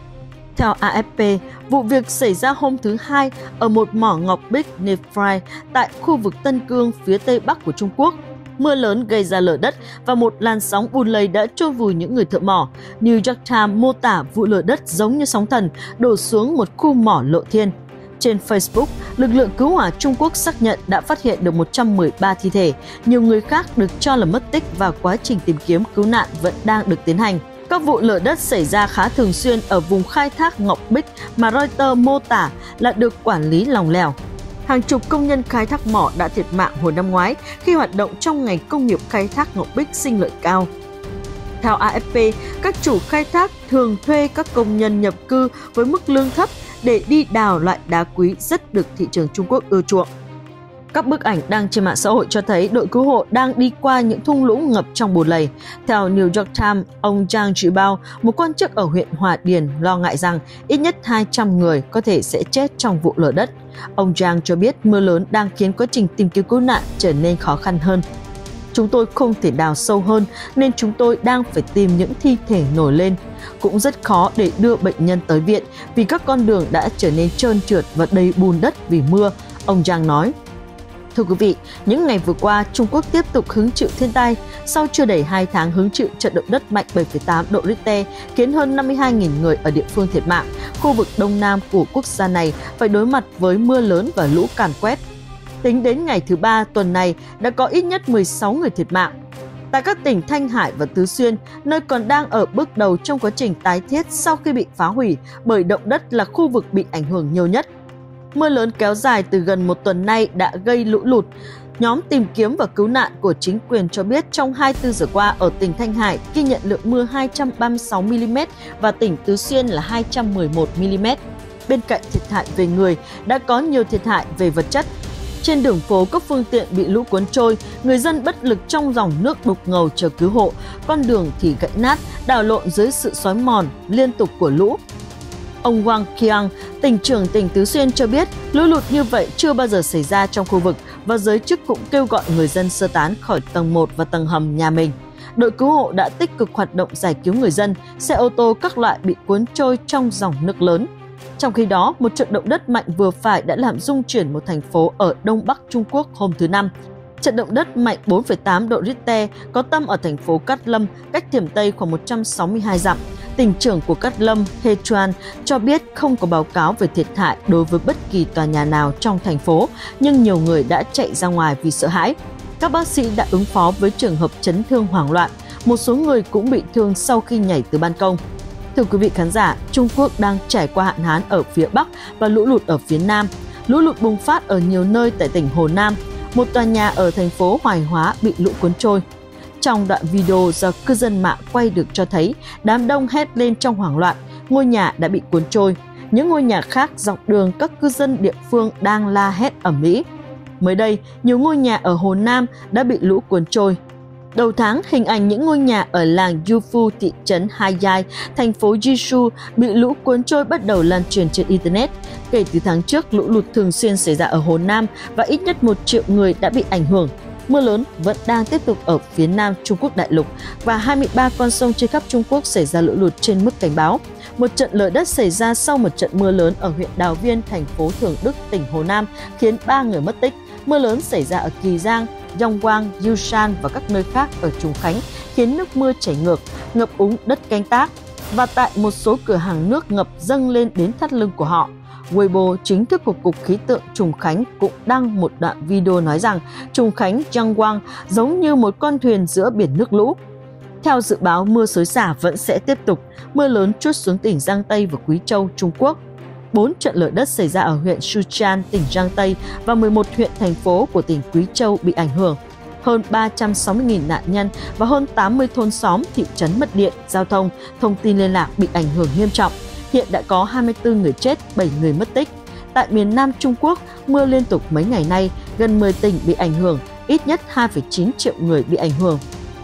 Theo A F P, vụ việc xảy ra hôm thứ Hai ở một mỏ ngọc bích Nephrite tại khu vực Tân Cương, phía tây bắc của Trung Quốc. Mưa lớn gây ra lở đất và một làn sóng bùn lầy đã chôn vùi những người thợ mỏ. New York Times mô tả vụ lở đất giống như sóng thần đổ xuống một khu mỏ lộ thiên. Trên Facebook, lực lượng cứu hỏa Trung Quốc xác nhận đã phát hiện được một trăm mười ba thi thể. Nhiều người khác được cho là mất tích và quá trình tìm kiếm cứu nạn vẫn đang được tiến hành. Các vụ lở đất xảy ra khá thường xuyên ở vùng khai thác ngọc bích mà Reuters mô tả là được quản lý lỏng lẻo. Hàng chục công nhân khai thác mỏ đã thiệt mạng hồi năm ngoái khi hoạt động trong ngành công nghiệp khai thác ngọc bích sinh lợi cao. Theo A F P, các chủ khai thác thường thuê các công nhân nhập cư với mức lương thấp để đi đào loại đá quý rất được thị trường Trung Quốc ưa chuộng. Các bức ảnh đăng trên mạng xã hội cho thấy đội cứu hộ đang đi qua những thung lũng ngập trong bùn lầy. Theo New York Times, ông Zhang Zhibao, một quan chức ở huyện Hòa Điền, lo ngại rằng ít nhất hai trăm người có thể sẽ chết trong vụ lở đất. Ông Zhang cho biết mưa lớn đang khiến quá trình tìm kiếm cứu nạn trở nên khó khăn hơn. Chúng tôi không thể đào sâu hơn nên chúng tôi đang phải tìm những thi thể nổi lên. Cũng rất khó để đưa bệnh nhân tới viện vì các con đường đã trở nên trơn trượt và đầy bùn đất vì mưa, ông Zhang nói. Thưa quý vị, những ngày vừa qua, Trung Quốc tiếp tục hứng chịu thiên tai. Sau chưa đầy hai tháng hứng chịu trận động đất mạnh bảy phẩy tám độ Richter khiến hơn năm mươi hai nghìn người ở địa phương thiệt mạng, khu vực đông nam của quốc gia này phải đối mặt với mưa lớn và lũ càn quét. Tính đến ngày thứ ba tuần này đã có ít nhất mười sáu người thiệt mạng. Tại các tỉnh Thanh Hải và Tứ Xuyên, nơi còn đang ở bước đầu trong quá trình tái thiết sau khi bị phá hủy bởi động đất, là khu vực bị ảnh hưởng nhiều nhất. Mưa lớn kéo dài từ gần một tuần nay đã gây lũ lụt. Nhóm tìm kiếm và cứu nạn của chính quyền cho biết trong hai mươi tư giờ qua ở tỉnh Thanh Hải ghi nhận lượng mưa hai trăm ba mươi sáu mi li mét và tỉnh Tứ Xuyên là hai trăm mười một mi li mét. Bên cạnh thiệt hại về người, đã có nhiều thiệt hại về vật chất. Trên đường phố, các phương tiện bị lũ cuốn trôi, người dân bất lực trong dòng nước đục ngầu chờ cứu hộ, con đường thì gãy nát, đảo lộn dưới sự xói mòn liên tục của lũ. Ông Wang Qiang, tỉnh trưởng tỉnh Tứ Xuyên cho biết lũ lụt như vậy chưa bao giờ xảy ra trong khu vực và giới chức cũng kêu gọi người dân sơ tán khỏi tầng một và tầng hầm nhà mình. Đội cứu hộ đã tích cực hoạt động giải cứu người dân, xe ô tô các loại bị cuốn trôi trong dòng nước lớn. Trong khi đó, một trận động đất mạnh vừa phải đã làm rung chuyển một thành phố ở đông bắc Trung Quốc hôm thứ Năm. Trận động đất mạnh bốn phẩy tám độ Richter có tâm ở thành phố Cát Lâm, cách Thiểm Tây khoảng một trăm sáu mươi hai dặm. Tỉnh trưởng của Cát Lâm, He Chuan, cho biết không có báo cáo về thiệt hại đối với bất kỳ tòa nhà nào trong thành phố, nhưng nhiều người đã chạy ra ngoài vì sợ hãi. Các bác sĩ đã ứng phó với trường hợp chấn thương hoảng loạn. Một số người cũng bị thương sau khi nhảy từ ban công. Thưa quý vị khán giả, Trung Quốc đang trải qua hạn hán ở phía Bắc và lũ lụt ở phía Nam. Lũ lụt bùng phát ở nhiều nơi tại tỉnh Hồ Nam. Một tòa nhà ở thành phố Hoài Hóa bị lũ cuốn trôi. Trong đoạn video do cư dân mạng quay được cho thấy, đám đông hét lên trong hoảng loạn, ngôi nhà đã bị cuốn trôi. Những ngôi nhà khác dọc đường các cư dân địa phương đang la hét ầm ĩ. Mới đây, nhiều ngôi nhà ở Hồ Nam đã bị lũ cuốn trôi. Đầu tháng, hình ảnh những ngôi nhà ở làng Yufu, thị trấn Hayai, thành phố Jishu bị lũ cuốn trôi bắt đầu lan truyền trên Internet. Kể từ tháng trước, lũ lụt thường xuyên xảy ra ở Hồ Nam và ít nhất một triệu người đã bị ảnh hưởng. Mưa lớn vẫn đang tiếp tục ở phía Nam Trung Quốc đại lục và hai mươi ba con sông trên khắp Trung Quốc xảy ra lũ lụt trên mức cảnh báo. Một trận lở đất xảy ra sau một trận mưa lớn ở huyện Đào Viên, thành phố Thường Đức, tỉnh Hồ Nam, khiến ba người mất tích. Mưa lớn xảy ra ở Kỳ Giang, Yongwang, Yushan và các nơi khác ở Trùng Khánh, khiến nước mưa chảy ngược, ngập úng đất canh tác. Và tại một số cửa hàng nước ngập dâng lên đến thắt lưng của họ. Weibo chính thức của Cục Khí tượng Trùng Khánh cũng đăng một đoạn video nói rằng Trùng Khánh, Yongwang giống như một con thuyền giữa biển nước lũ. Theo dự báo, mưa xối xả vẫn sẽ tiếp tục, mưa lớn trút xuống tỉnh Giang Tây và Quý Châu, Trung Quốc. Bốn trận lở đất xảy ra ở huyện Sichuan, tỉnh Giang Tây và mười một huyện thành phố của tỉnh Quý Châu bị ảnh hưởng. Hơn ba trăm sáu mươi nghìn nạn nhân và hơn tám mươi thôn xóm, thị trấn mất điện, giao thông, thông tin liên lạc bị ảnh hưởng nghiêm trọng. Hiện đã có hai mươi tư người chết, bảy người mất tích. Tại miền Nam Trung Quốc, mưa liên tục mấy ngày nay, gần mười tỉnh bị ảnh hưởng, ít nhất hai phẩy chín triệu người bị ảnh hưởng.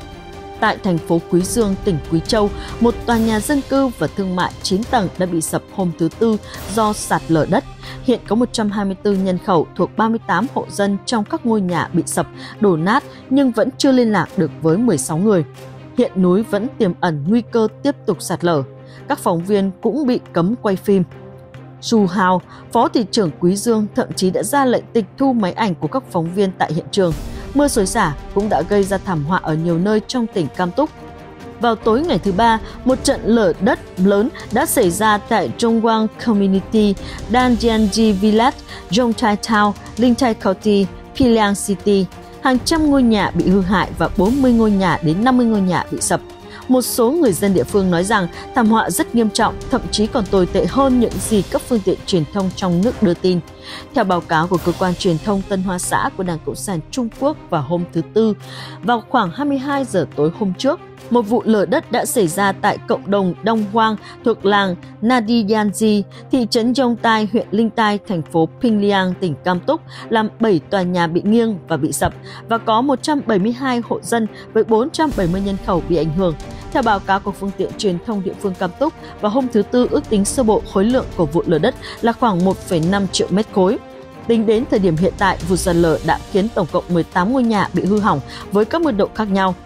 Tại thành phố Quý Dương, tỉnh Quý Châu, một tòa nhà dân cư và thương mại chín tầng đã bị sập hôm thứ Tư do sạt lở đất. Hiện có một trăm hai mươi tư nhân khẩu thuộc ba mươi tám hộ dân trong các ngôi nhà bị sập, đổ nát nhưng vẫn chưa liên lạc được với mười sáu người. Hiện núi vẫn tiềm ẩn nguy cơ tiếp tục sạt lở. Các phóng viên cũng bị cấm quay phim. Zhu Hao, Phó thị trưởng Quý Dương, thậm chí đã ra lệnh tịch thu máy ảnh của các phóng viên tại hiện trường. Mưa xối xả cũng đã gây ra thảm họa ở nhiều nơi trong tỉnh Cam Túc. Vào tối ngày thứ Ba, một trận lở đất lớn đã xảy ra tại Zhongguang Community, Danjianji Village, Zhongtai Town, Lingtai County, Piliang City. Hàng trăm ngôi nhà bị hư hại và bốn mươi ngôi nhà đến năm mươi ngôi nhà bị sập. Một số người dân địa phương nói rằng thảm họa rất nghiêm trọng, thậm chí còn tồi tệ hơn những gì các phương tiện truyền thông trong nước đưa tin. Theo báo cáo của cơ quan truyền thông Tân Hoa Xã của Đảng Cộng sản Trung Quốc vào hôm thứ Tư, vào khoảng hai mươi hai giờ tối hôm trước, một vụ lở đất đã xảy ra tại cộng đồng Đông Hoang thuộc làng Nadiyanji, thị trấn Yongtai, huyện Linh Tai, thành phố Pingliang, tỉnh Cam Túc, làm bảy tòa nhà bị nghiêng và bị sập và có một trăm bảy mươi hai hộ dân với bốn trăm bảy mươi nhân khẩu bị ảnh hưởng. Theo báo cáo của phương tiện truyền thông địa phương Cam Túc, vào hôm thứ Tư ước tính sơ bộ khối lượng của vụ lở đất là khoảng một phẩy năm triệu mét khối. Tính đến thời điểm hiện tại, vụ sạt lở đã khiến tổng cộng mười tám ngôi nhà bị hư hỏng với các mức độ khác nhau.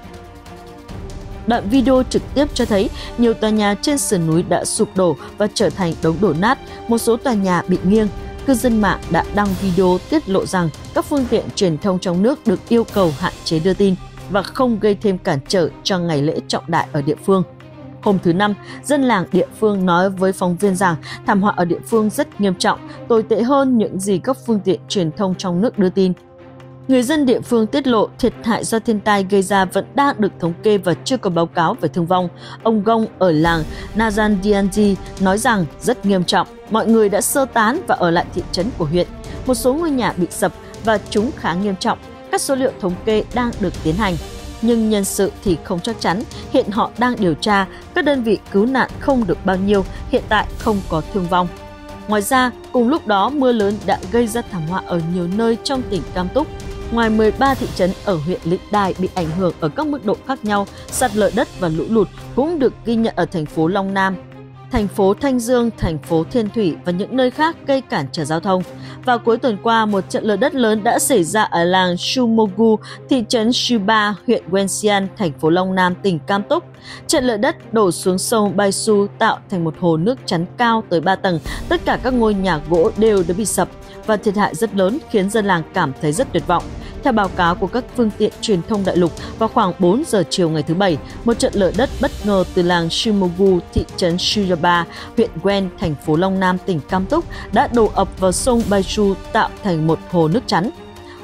Đoạn video trực tiếp cho thấy nhiều tòa nhà trên sườn núi đã sụp đổ và trở thành đống đổ nát, một số tòa nhà bị nghiêng. Cư dân mạng đã đăng video tiết lộ rằng các phương tiện truyền thông trong nước được yêu cầu hạn chế đưa tin và không gây thêm cản trở cho ngày lễ trọng đại ở địa phương. Hôm thứ Năm, dân làng địa phương nói với phóng viên rằng thảm họa ở địa phương rất nghiêm trọng, tồi tệ hơn những gì các phương tiện truyền thông trong nước đưa tin. Người dân địa phương tiết lộ thiệt hại do thiên tai gây ra vẫn đang được thống kê và chưa có báo cáo về thương vong. Ông Gong ở làng Nazandianji nói rằng rất nghiêm trọng, mọi người đã sơ tán và ở lại thị trấn của huyện. Một số ngôi nhà bị sập và chúng khá nghiêm trọng. Các số liệu thống kê đang được tiến hành. Nhưng nhân sự thì không chắc chắn, hiện họ đang điều tra, các đơn vị cứu nạn không được bao nhiêu, hiện tại không có thương vong. Ngoài ra, cùng lúc đó mưa lớn đã gây ra thảm họa ở nhiều nơi trong tỉnh Cam Túc. Ngoài mười ba thị trấn ở huyện Lĩnh Đài bị ảnh hưởng ở các mức độ khác nhau, sạt lở đất và lũ lụt cũng được ghi nhận ở thành phố Long Nam, thành phố Thanh Dương, thành phố Thiên Thủy và những nơi khác gây cản trở giao thông. Vào cuối tuần qua, một trận lở đất lớn đã xảy ra ở làng Shumogu, thị trấn Shuba, huyện Wenxian, thành phố Long Nam, tỉnh Cam Túc. Trận lở đất đổ xuống sông Baisu tạo thành một hồ nước chắn cao tới ba tầng. Tất cả các ngôi nhà gỗ đều đã bị sập và thiệt hại rất lớn khiến dân làng cảm thấy rất tuyệt vọng. Theo báo cáo của các phương tiện truyền thông đại lục, vào khoảng bốn giờ chiều ngày thứ Bảy, một trận lở đất bất ngờ từ làng Shimogu, thị trấn Shuyaba, huyện Wen, thành phố Long Nam, tỉnh Cam Túc đã đổ ập vào sông Baisu tạo thành một hồ nước chắn.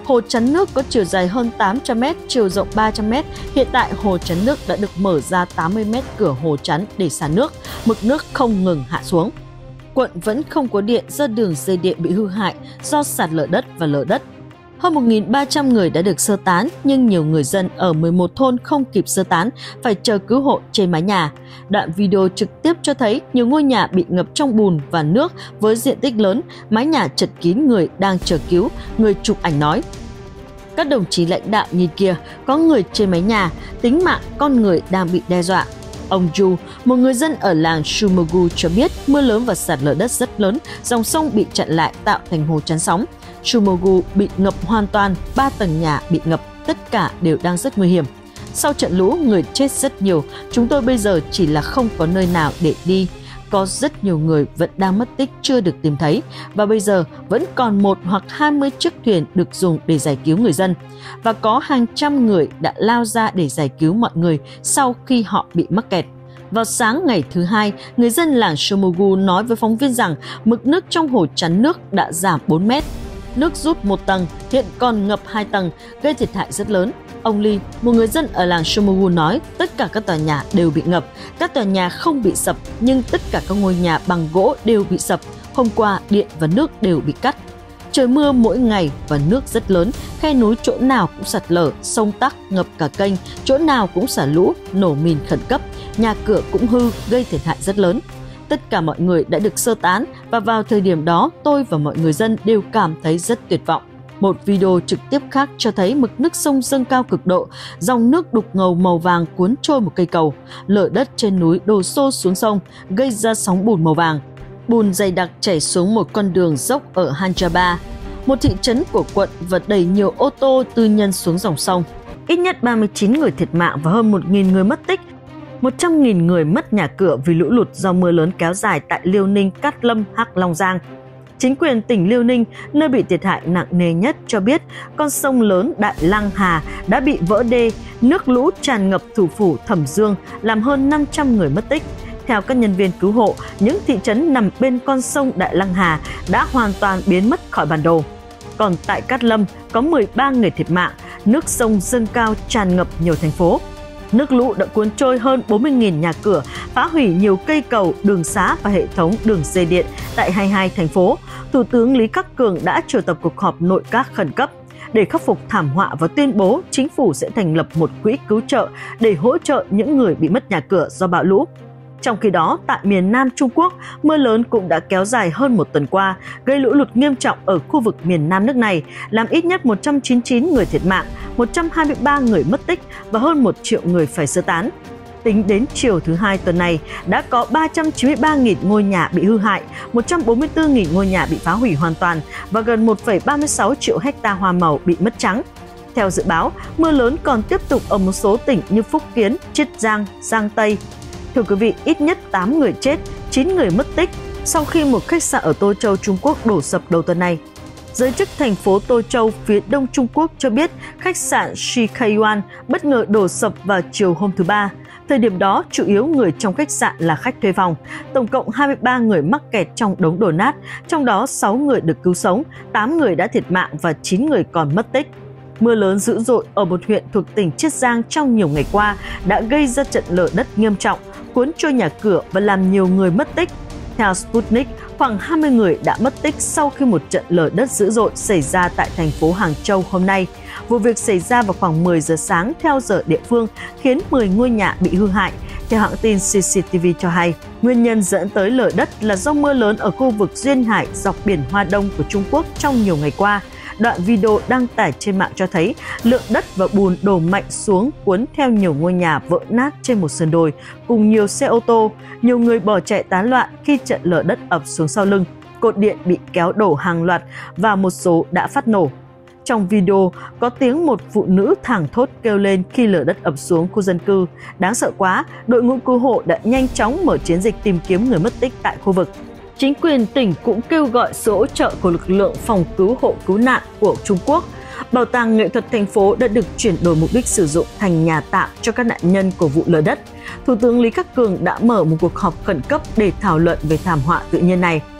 Hồ chắn nước có chiều dài hơn tám trăm mét, chiều rộng ba trăm mét. Hiện tại hồ chắn nước đã được mở ra tám mươi mét cửa hồ chắn để xả nước, mực nước không ngừng hạ xuống. Quận vẫn không có điện do đường dây điện bị hư hại do sạt lở đất và lở đất. Hơn một nghìn ba trăm người đã được sơ tán, nhưng nhiều người dân ở mười một thôn không kịp sơ tán, phải chờ cứu hộ trên mái nhà. Đoạn video trực tiếp cho thấy nhiều ngôi nhà bị ngập trong bùn và nước với diện tích lớn, mái nhà chật kín người đang chờ cứu. Người chụp ảnh nói: "Các đồng chí lãnh đạo nhìn kìa, có người trên mái nhà, tính mạng con người đang bị đe dọa." Ông Yu, một người dân ở làng Sumogu cho biết mưa lớn và sạt lở đất rất lớn, dòng sông bị chặn lại tạo thành hồ chắn sóng. Sumogu bị ngập hoàn toàn, ba tầng nhà bị ngập, tất cả đều đang rất nguy hiểm. Sau trận lũ, người chết rất nhiều, chúng tôi bây giờ chỉ là không có nơi nào để đi. Có rất nhiều người vẫn đang mất tích chưa được tìm thấy và bây giờ vẫn còn một hoặc hai mươi chiếc thuyền được dùng để giải cứu người dân. Và có hàng trăm người đã lao ra để giải cứu mọi người sau khi họ bị mắc kẹt. Vào sáng ngày thứ hai, người dân làng Sumogu nói với phóng viên rằng mực nước trong hồ chắn nước đã giảm bốn mét. Nước rút một tầng, hiện còn ngập hai tầng, gây thiệt hại rất lớn. Ông Lee, một người dân ở làng Sumogu nói tất cả các tòa nhà đều bị ngập. Các tòa nhà không bị sập, nhưng tất cả các ngôi nhà bằng gỗ đều bị sập. Hôm qua, điện và nước đều bị cắt. Trời mưa mỗi ngày và nước rất lớn, khe núi chỗ nào cũng sạt lở, sông tắc, ngập cả kênh, chỗ nào cũng xả lũ, nổ mìn khẩn cấp, nhà cửa cũng hư, gây thiệt hại rất lớn. Tất cả mọi người đã được sơ tán và vào thời điểm đó tôi và mọi người dân đều cảm thấy rất tuyệt vọng. Một video trực tiếp khác cho thấy mực nước sông dâng cao cực độ, dòng nước đục ngầu màu vàng cuốn trôi một cây cầu, lở đất trên núi đổ xô xuống sông, gây ra sóng bùn màu vàng. Bùn dày đặc chảy xuống một con đường dốc ở Hanjaba, một thị trấn của quận, và đẩy nhiều ô tô tư nhân xuống dòng sông. Ít nhất ba mươi chín người thiệt mạng và hơn một nghìn người mất tích. một trăm nghìn người mất nhà cửa vì lũ lụt do mưa lớn kéo dài tại Liêu Ninh, Cát Lâm, Hắc Long Giang. Chính quyền tỉnh Liêu Ninh, nơi bị thiệt hại nặng nề nhất, cho biết con sông lớn Đại Lăng Hà đã bị vỡ đê, nước lũ tràn ngập thủ phủ Thẩm Dương, làm hơn năm trăm người mất tích. Theo các nhân viên cứu hộ, những thị trấn nằm bên con sông Đại Lăng Hà đã hoàn toàn biến mất khỏi bản đồ. Còn tại Cát Lâm có mười ba người thiệt mạng, nước sông dâng cao tràn ngập nhiều thành phố. Nước lũ đã cuốn trôi hơn bốn mươi nghìn nhà cửa, phá hủy nhiều cây cầu, đường xá và hệ thống đường dây điện tại hai mươi hai thành phố. Thủ tướng Lý Khắc Cường đã triệu tập cuộc họp nội các khẩn cấp để khắc phục thảm họa và tuyên bố chính phủ sẽ thành lập một quỹ cứu trợ để hỗ trợ những người bị mất nhà cửa do bão lũ. Trong khi đó, tại miền Nam Trung Quốc, mưa lớn cũng đã kéo dài hơn một tuần qua, gây lũ lụt nghiêm trọng ở khu vực miền Nam nước này, làm ít nhất một trăm chín mươi chín người thiệt mạng, một trăm hai mươi ba người mất tích và hơn một triệu người phải sơ tán. Tính đến chiều thứ hai tuần này, đã có ba trăm chín mươi ba nghìn ngôi nhà bị hư hại, một trăm bốn mươi tư nghìn ngôi nhà bị phá hủy hoàn toàn và gần một phẩy ba mươi sáu triệu hecta hoa màu bị mất trắng. Theo dự báo, mưa lớn còn tiếp tục ở một số tỉnh như Phúc Kiến, Chiết Giang, Giang Tây. Thưa quý vị, ít nhất tám người chết, chín người mất tích sau khi một khách sạn ở Tô Châu, Trung Quốc đổ sập đầu tuần này. Giới chức thành phố Tô Châu, phía đông Trung Quốc cho biết khách sạn Shikayuan bất ngờ đổ sập vào chiều hôm thứ Ba. Thời điểm đó, chủ yếu người trong khách sạn là khách thuê phòng. Tổng cộng hai mươi ba người mắc kẹt trong đống đổ nát, trong đó sáu người được cứu sống, tám người đã thiệt mạng và chín người còn mất tích. Mưa lớn dữ dội ở một huyện thuộc tỉnh Chiết Giang trong nhiều ngày qua đã gây ra trận lở đất nghiêm trọng, cuốn trôi nhà cửa và làm nhiều người mất tích. Theo Sputnik, khoảng hai mươi người đã mất tích sau khi một trận lở đất dữ dội xảy ra tại thành phố Hàng Châu hôm nay. Vụ việc xảy ra vào khoảng mười giờ sáng theo giờ địa phương, khiến mười ngôi nhà bị hư hại. Theo hãng tin xê xê tê vê cho hay, nguyên nhân dẫn tới lở đất là do mưa lớn ở khu vực duyên hải dọc biển Hoa Đông của Trung Quốc trong nhiều ngày qua. Đoạn video đăng tải trên mạng cho thấy lượng đất và bùn đổ mạnh xuống cuốn theo nhiều ngôi nhà vỡ nát trên một sườn đồi cùng nhiều xe ô tô. Nhiều người bỏ chạy tán loạn khi trận lở đất ập xuống sau lưng. Cột điện bị kéo đổ hàng loạt và một số đã phát nổ. Trong video có tiếng một phụ nữ thảng thốt kêu lên khi lở đất ập xuống khu dân cư. Đáng sợ quá, đội ngũ cứu hộ đã nhanh chóng mở chiến dịch tìm kiếm người mất tích tại khu vực. Chính quyền tỉnh cũng kêu gọi sự hỗ trợ của lực lượng phòng cứu hộ cứu nạn của Trung Quốc. Bảo tàng nghệ thuật thành phố đã được chuyển đổi mục đích sử dụng thành nhà tạm cho các nạn nhân của vụ lở đất. Thủ tướng Lý Khắc Cường đã mở một cuộc họp khẩn cấp để thảo luận về thảm họa tự nhiên này.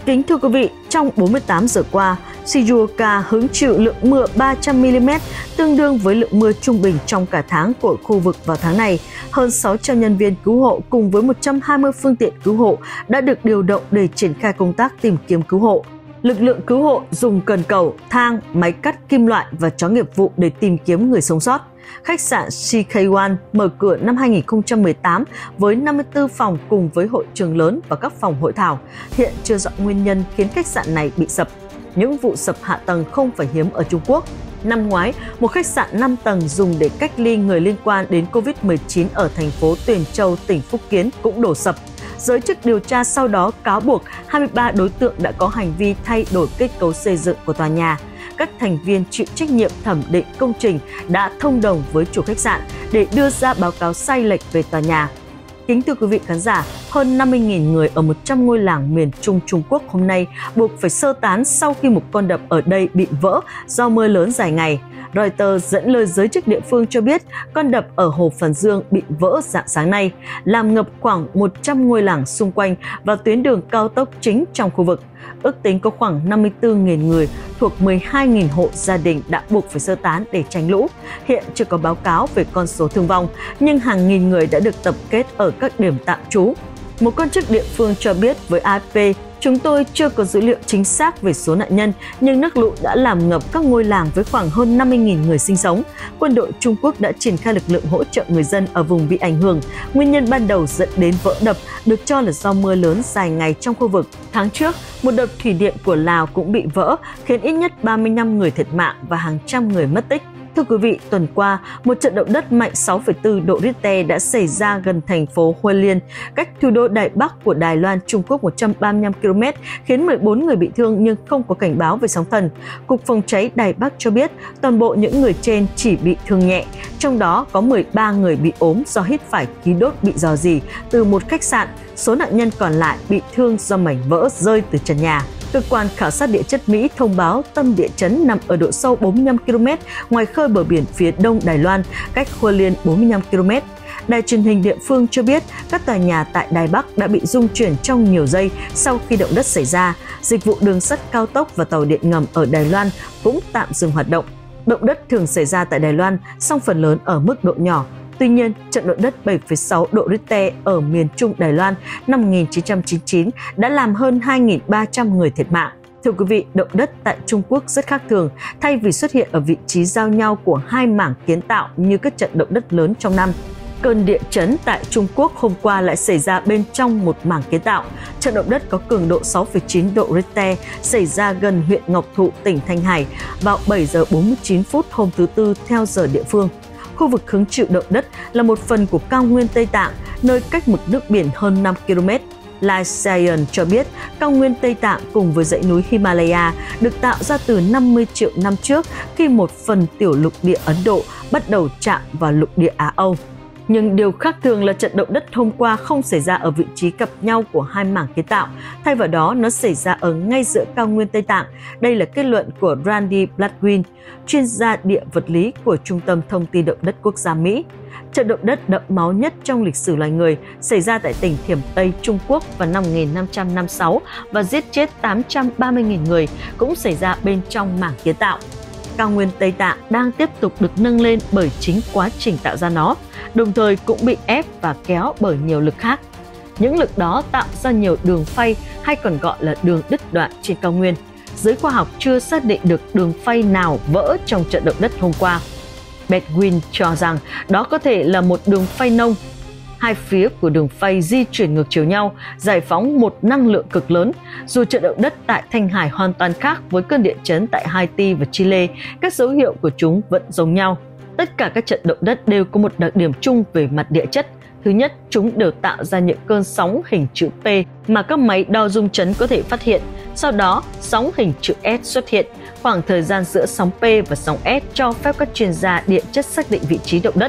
Kính thưa quý vị, trong bốn mươi tám giờ qua, Shizuoka hứng chịu lượng mưa ba trăm mi-li-mét, tương đương với lượng mưa trung bình trong cả tháng của khu vực vào tháng này. Hơn sáu trăm nhân viên cứu hộ cùng với một trăm hai mươi phương tiện cứu hộ đã được điều động để triển khai công tác tìm kiếm cứu hộ. Lực lượng cứu hộ dùng cần cầu, thang, máy cắt kim loại và chó nghiệp vụ để tìm kiếm người sống sót. Khách sạn xê ca một mở cửa năm hai nghìn không trăm mười tám với năm mươi tư phòng cùng với hội trường lớn và các phòng hội thảo. Hiện chưa rõ nguyên nhân khiến khách sạn này bị sập. Những vụ sập hạ tầng không phải hiếm ở Trung Quốc. Năm ngoái, một khách sạn năm tầng dùng để cách ly người liên quan đến Covid mười chín ở thành phố Tuyền Châu, tỉnh Phúc Kiến cũng đổ sập. Giới chức điều tra sau đó cáo buộc hai mươi ba đối tượng đã có hành vi thay đổi kết cấu xây dựng của tòa nhà. Các thành viên chịu trách nhiệm thẩm định công trình đã thông đồng với chủ khách sạn để đưa ra báo cáo sai lệch về tòa nhà. Kính thưa quý vị khán giả, hơn năm mươi nghìn người ở một trăm ngôi làng miền Trung Trung Quốc hôm nay buộc phải sơ tán sau khi một con đập ở đây bị vỡ do mưa lớn dài ngày. Reuters dẫn lời giới chức địa phương cho biết con đập ở Hồ Phần Dương bị vỡ rạng sáng nay, làm ngập khoảng một trăm ngôi làng xung quanh và tuyến đường cao tốc chính trong khu vực. Ước tính có khoảng năm mươi tư nghìn người thuộc mười hai nghìn hộ gia đình đã buộc phải sơ tán để tránh lũ. Hiện chưa có báo cáo về con số thương vong, nhưng hàng nghìn người đã được tập kết ở các điểm tạm trú. Một quan chức địa phương cho biết với a ép pê, chúng tôi chưa có dữ liệu chính xác về số nạn nhân, nhưng nước lũ đã làm ngập các ngôi làng với khoảng hơn năm mươi nghìn người sinh sống. Quân đội Trung Quốc đã triển khai lực lượng hỗ trợ người dân ở vùng bị ảnh hưởng. Nguyên nhân ban đầu dẫn đến vỡ đập được cho là do mưa lớn dài ngày trong khu vực. Tháng trước, một đập thủy điện của Lào cũng bị vỡ, khiến ít nhất ba mươi lăm người thiệt mạng và hàng trăm người mất tích. Thưa quý vị, tuần qua, một trận động đất mạnh sáu phẩy bốn độ Richter đã xảy ra gần thành phố Hualien, cách thủ đô Đài Bắc của Đài Loan, Trung Quốc một trăm ba mươi lăm ki lô mét, khiến mười bốn người bị thương nhưng không có cảnh báo về sóng thần. Cục Phòng cháy Đài Bắc cho biết toàn bộ những người trên chỉ bị thương nhẹ, trong đó có mười ba người bị ốm do hít phải khí đốt bị rò rỉ từ một khách sạn. Số nạn nhân còn lại bị thương do mảnh vỡ rơi từ trần nhà. Cơ quan khảo sát địa chất Mỹ thông báo tâm địa chấn nằm ở độ sâu bốn mươi lăm ki lô mét ngoài khơi bờ biển phía đông Đài Loan, cách Hualien bốn mươi lăm ki lô mét. Đài truyền hình địa phương cho biết các tòa nhà tại Đài Bắc đã bị rung chuyển trong nhiều giây sau khi động đất xảy ra. Dịch vụ đường sắt cao tốc và tàu điện ngầm ở Đài Loan cũng tạm dừng hoạt động. Động đất thường xảy ra tại Đài Loan, song phần lớn ở mức độ nhỏ. Tuy nhiên, trận động đất bảy phẩy sáu độ Richter ở miền Trung Đài Loan năm một nghìn chín trăm chín mươi chín đã làm hơn hai nghìn ba trăm người thiệt mạng. Thưa quý vị, động đất tại Trung Quốc rất khác thường, thay vì xuất hiện ở vị trí giao nhau của hai mảng kiến tạo như các trận động đất lớn trong năm. Cơn địa chấn tại Trung Quốc hôm qua lại xảy ra bên trong một mảng kiến tạo. Trận động đất có cường độ sáu phẩy chín độ Richter xảy ra gần huyện Ngọc Thụ, tỉnh Thanh Hải vào bảy giờ bốn mươi chín phút hôm thứ Tư theo giờ địa phương. Khu vực hứng chịu động đất là một phần của cao nguyên Tây Tạng, nơi cách mực nước biển hơn năm ki lô mét. Life Science cho biết cao nguyên Tây Tạng cùng với dãy núi Himalaya được tạo ra từ năm mươi triệu năm trước khi một phần tiểu lục địa Ấn Độ bắt đầu chạm vào lục địa Á Âu. Nhưng điều khác thường là trận động đất hôm qua không xảy ra ở vị trí gặp nhau của hai mảng kiến tạo, thay vào đó nó xảy ra ở ngay giữa cao nguyên Tây Tạng. Đây là kết luận của Randy Baldwin, chuyên gia địa vật lý của Trung tâm Thông tin Động đất Quốc gia Mỹ. Trận động đất đẫm máu nhất trong lịch sử loài người xảy ra tại tỉnh Thiểm Tây, Trung Quốc vào năm một nghìn năm trăm năm mươi sáu và giết chết tám trăm ba mươi nghìn người, cũng xảy ra bên trong mảng kiến tạo. Cao nguyên Tây Tạng đang tiếp tục được nâng lên bởi chính quá trình tạo ra nó, đồng thời cũng bị ép và kéo bởi nhiều lực khác. Những lực đó tạo ra nhiều đường phay hay còn gọi là đường đứt đoạn trên cao nguyên. Giới khoa học chưa xác định được đường phay nào vỡ trong trận động đất hôm qua. Baldwin cho rằng đó có thể là một đường phay nông. Hai phía của đường phay di chuyển ngược chiều nhau, giải phóng một năng lượng cực lớn. Dù trận động đất tại Thanh Hải hoàn toàn khác với cơn địa chấn tại Haiti và Chile, các dấu hiệu của chúng vẫn giống nhau. Tất cả các trận động đất đều có một đặc điểm chung về mặt địa chất. Thứ nhất, chúng đều tạo ra những cơn sóng hình chữ P mà các máy đo rung chấn có thể phát hiện. Sau đó, sóng hình chữ S xuất hiện. Khoảng thời gian giữa sóng P và sóng S cho phép các chuyên gia địa chất xác định vị trí động đất.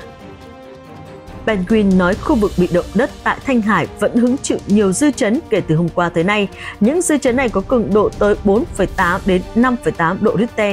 Baldwin nói khu vực bị động đất tại Thanh Hải vẫn hứng chịu nhiều dư chấn kể từ hôm qua tới nay. Những dư chấn này có cường độ tới bốn phẩy tám đến năm phẩy tám độ Richter.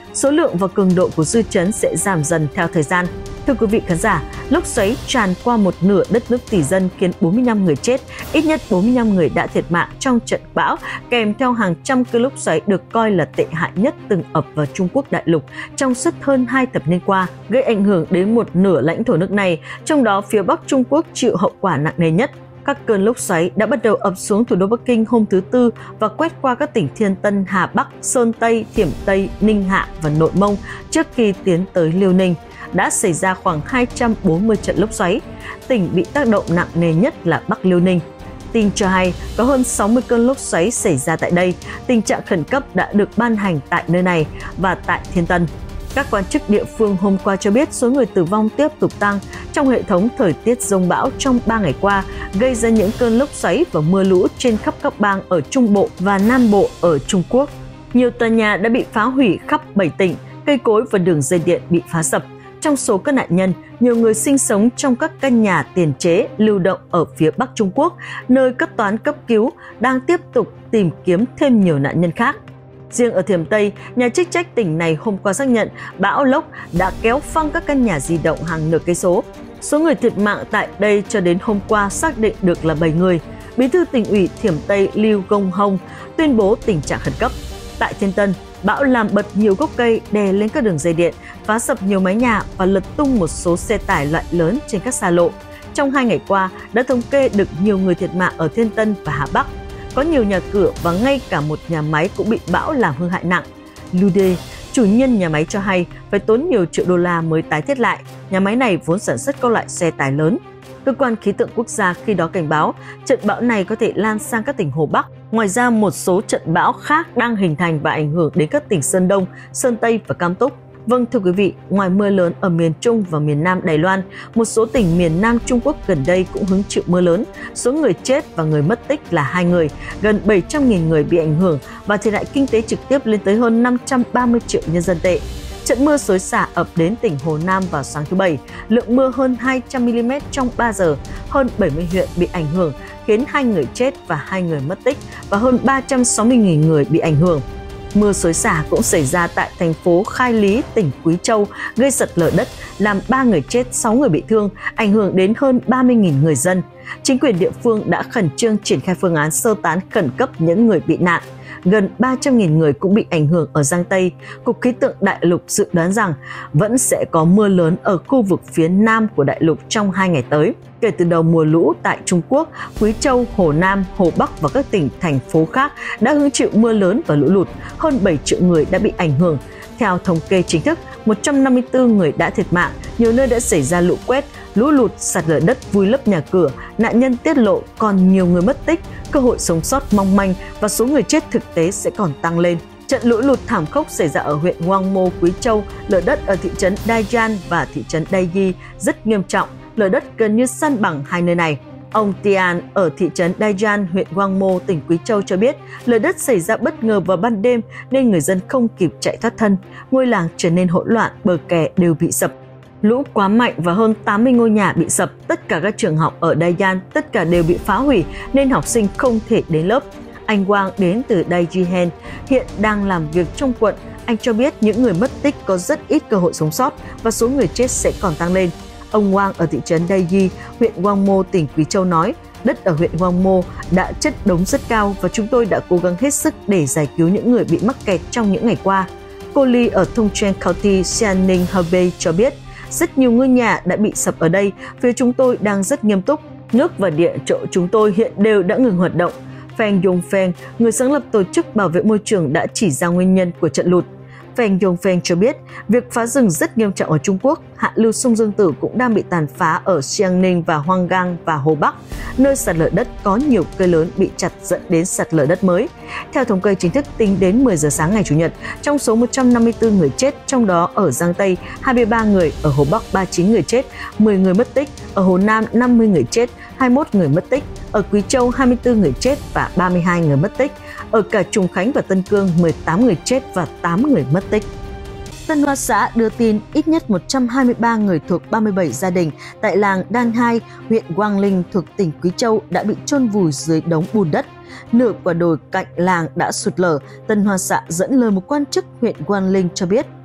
số lượng và cường độ của dư chấn sẽ giảm dần theo thời gian. Thưa quý vị khán giả, lốc xoáy tràn qua một nửa đất nước tỷ dân khiến bốn mươi lăm người chết, ít nhất bốn mươi lăm người đã thiệt mạng trong trận bão, kèm theo hàng trăm cơn lốc xoáy được coi là tệ hại nhất từng ập vào Trung Quốc đại lục trong suốt hơn hai thập niên qua, gây ảnh hưởng đến một nửa lãnh thổ nước này, trong đó phía Bắc Trung Quốc chịu hậu quả nặng nề nhất. Các cơn lốc xoáy đã bắt đầu ập xuống thủ đô Bắc Kinh hôm thứ Tư và quét qua các tỉnh Thiên Tân, Hà Bắc, Sơn Tây, Thiểm Tây, Ninh Hạ và Nội Mông trước khi tiến tới Liêu Ninh. Đã xảy ra khoảng hai trăm bốn mươi trận lốc xoáy. Tỉnh bị tác động nặng nề nhất là Bắc Liêu Ninh. Tin cho hay có hơn sáu mươi cơn lốc xoáy xảy ra tại đây. Tình trạng khẩn cấp đã được ban hành tại nơi này và tại Thiên Tân. Các quan chức địa phương hôm qua cho biết số người tử vong tiếp tục tăng trong hệ thống thời tiết dông bão trong ba ngày qua, gây ra những cơn lốc xoáy và mưa lũ trên khắp các bang ở Trung Bộ và Nam Bộ ở Trung Quốc. Nhiều tòa nhà đã bị phá hủy khắp bảy tỉnh, cây cối và đường dây điện bị phá sập. Trong số các nạn nhân, nhiều người sinh sống trong các căn nhà tiền chế lưu động ở phía Bắc Trung Quốc, nơi các toán cấp cứu đang tiếp tục tìm kiếm thêm nhiều nạn nhân khác. Riêng ở Thiểm Tây, nhà chức trách tỉnh này hôm qua xác nhận bão lốc đã kéo phăng các căn nhà di động hàng nửa cây số. Số người thiệt mạng tại đây cho đến hôm qua xác định được là bảy người. Bí thư tỉnh ủy Thiểm Tây Liu Gong Hong tuyên bố tình trạng khẩn cấp. Tại Thiên Tân, bão làm bật nhiều gốc cây đè lên các đường dây điện, phá sập nhiều mái nhà và lật tung một số xe tải loại lớn trên các xa lộ. Trong hai ngày qua, đã thống kê được nhiều người thiệt mạng ở Thiên Tân và Hà Bắc. Có nhiều nhà cửa và ngay cả một nhà máy cũng bị bão làm hư hại nặng. Lu De, chủ nhân nhà máy cho hay phải tốn nhiều triệu đô la mới tái thiết lại. Nhà máy này vốn sản xuất các loại xe tải lớn. Cơ quan khí tượng quốc gia khi đó cảnh báo trận bão này có thể lan sang các tỉnh Hồ Bắc. Ngoài ra, một số trận bão khác đang hình thành và ảnh hưởng đến các tỉnh Sơn Đông, Sơn Tây và Cam Túc. Vâng, thưa quý vị, ngoài mưa lớn ở miền Trung và miền Nam Đài Loan, một số tỉnh miền Nam Trung Quốc gần đây cũng hứng chịu mưa lớn. Số người chết và người mất tích là hai người, gần bảy trăm nghìn người bị ảnh hưởng và thiệt hại kinh tế trực tiếp lên tới hơn năm trăm ba mươi triệu nhân dân tệ. Trận mưa xối xả ập đến tỉnh Hồ Nam vào sáng thứ Bảy, lượng mưa hơn hai trăm mi li mét trong ba giờ, hơn bảy mươi huyện bị ảnh hưởng, khiến hai người chết và hai người mất tích và hơn ba trăm sáu mươi nghìn người bị ảnh hưởng. Mưa xối xả cũng xảy ra tại thành phố Khai Lý, tỉnh Quý Châu, gây sạt lở đất, làm ba người chết, sáu người bị thương, ảnh hưởng đến hơn ba mươi nghìn người dân. Chính quyền địa phương đã khẩn trương triển khai phương án sơ tán khẩn cấp những người bị nạn. Gần ba trăm nghìn người cũng bị ảnh hưởng ở Giang Tây. Cục Khí tượng Đại lục dự đoán rằng vẫn sẽ có mưa lớn ở khu vực phía Nam của đại lục trong hai ngày tới. Kể từ đầu mùa lũ tại Trung Quốc, Quý Châu, Hồ Nam, Hồ Bắc và các tỉnh, thành phố khác đã hứng chịu mưa lớn và lũ lụt. Hơn bảy triệu người đã bị ảnh hưởng. Theo thống kê chính thức, một trăm năm mươi tư người đã thiệt mạng, nhiều nơi đã xảy ra lũ quét, lũ lụt, sạt lở đất vùi lấp nhà cửa, nạn nhân tiết lộ còn nhiều người mất tích, cơ hội sống sót mong manh và số người chết thực tế sẽ còn tăng lên. Trận lũ lụt thảm khốc xảy ra ở huyện Hoang Mô, Quý Châu, lở đất ở thị trấn Daiyan và thị trấn Dayi rất nghiêm trọng, lở đất gần như san bằng hai nơi này. Ông Tian ở thị trấn Daiyan, huyện Hoang Mô, tỉnh Quý Châu cho biết lở đất xảy ra bất ngờ vào ban đêm nên người dân không kịp chạy thoát thân. Ngôi làng trở nên hỗn loạn, bờ kè đều bị sập. Lũ quá mạnh và hơn tám mươi ngôi nhà bị sập. Tất cả các trường học ở Daiyan tất cả đều bị phá hủy nên học sinh không thể đến lớp. Anh Wang đến từ Daijihen, hiện đang làm việc trong quận. Anh cho biết những người mất tích có rất ít cơ hội sống sót và số người chết sẽ còn tăng lên. Ông Wang ở thị trấn Dayi, huyện Hoang Mô, tỉnh Quý Châu nói, đất ở huyện Hoang Mô đã chất đống rất cao và chúng tôi đã cố gắng hết sức để giải cứu những người bị mắc kẹt trong những ngày qua. Cô Lee ở Tongcheng County, Xianing, Hebei cho biết, rất nhiều ngôi nhà đã bị sập ở đây, phía chúng tôi đang rất nghiêm túc. Nước và điện chỗ chúng tôi hiện đều đã ngừng hoạt động. Feng Yongfeng, người sáng lập tổ chức bảo vệ môi trường đã chỉ ra nguyên nhân của trận lụt. Feng Yongfeng cho biết, việc phá rừng rất nghiêm trọng ở Trung Quốc, hạ lưu sông Dương Tử cũng đang bị tàn phá ở Xiangning và Huanggang và Hồ Bắc, nơi sạt lở đất có nhiều cây lớn bị chặt dẫn đến sạt lở đất mới. Theo thống kê chính thức tính đến mười giờ sáng ngày Chủ nhật, trong số một trăm năm mươi tư người chết, trong đó ở Giang Tây hai mươi ba người, ở Hồ Bắc ba mươi chín người chết, mười người mất tích, ở Hồ Nam năm mươi người chết, hai mươi mốt người mất tích, ở Quý Châu hai mươi tư người chết và ba mươi hai người mất tích. Ở cả Trùng Khánh và Tân Cương mười tám người chết và tám người mất tích. Tân Hoa Xã đưa tin ít nhất một trăm hai mươi ba người thuộc ba mươi bảy gia đình tại làng Đan Hai, huyện Quang Linh thuộc tỉnh Quý Châu đã bị chôn vùi dưới đống bùn đất. Nửa quả đồi cạnh làng đã sụt lở. Tân Hoa Xã dẫn lời một quan chức huyện Quang Linh cho biết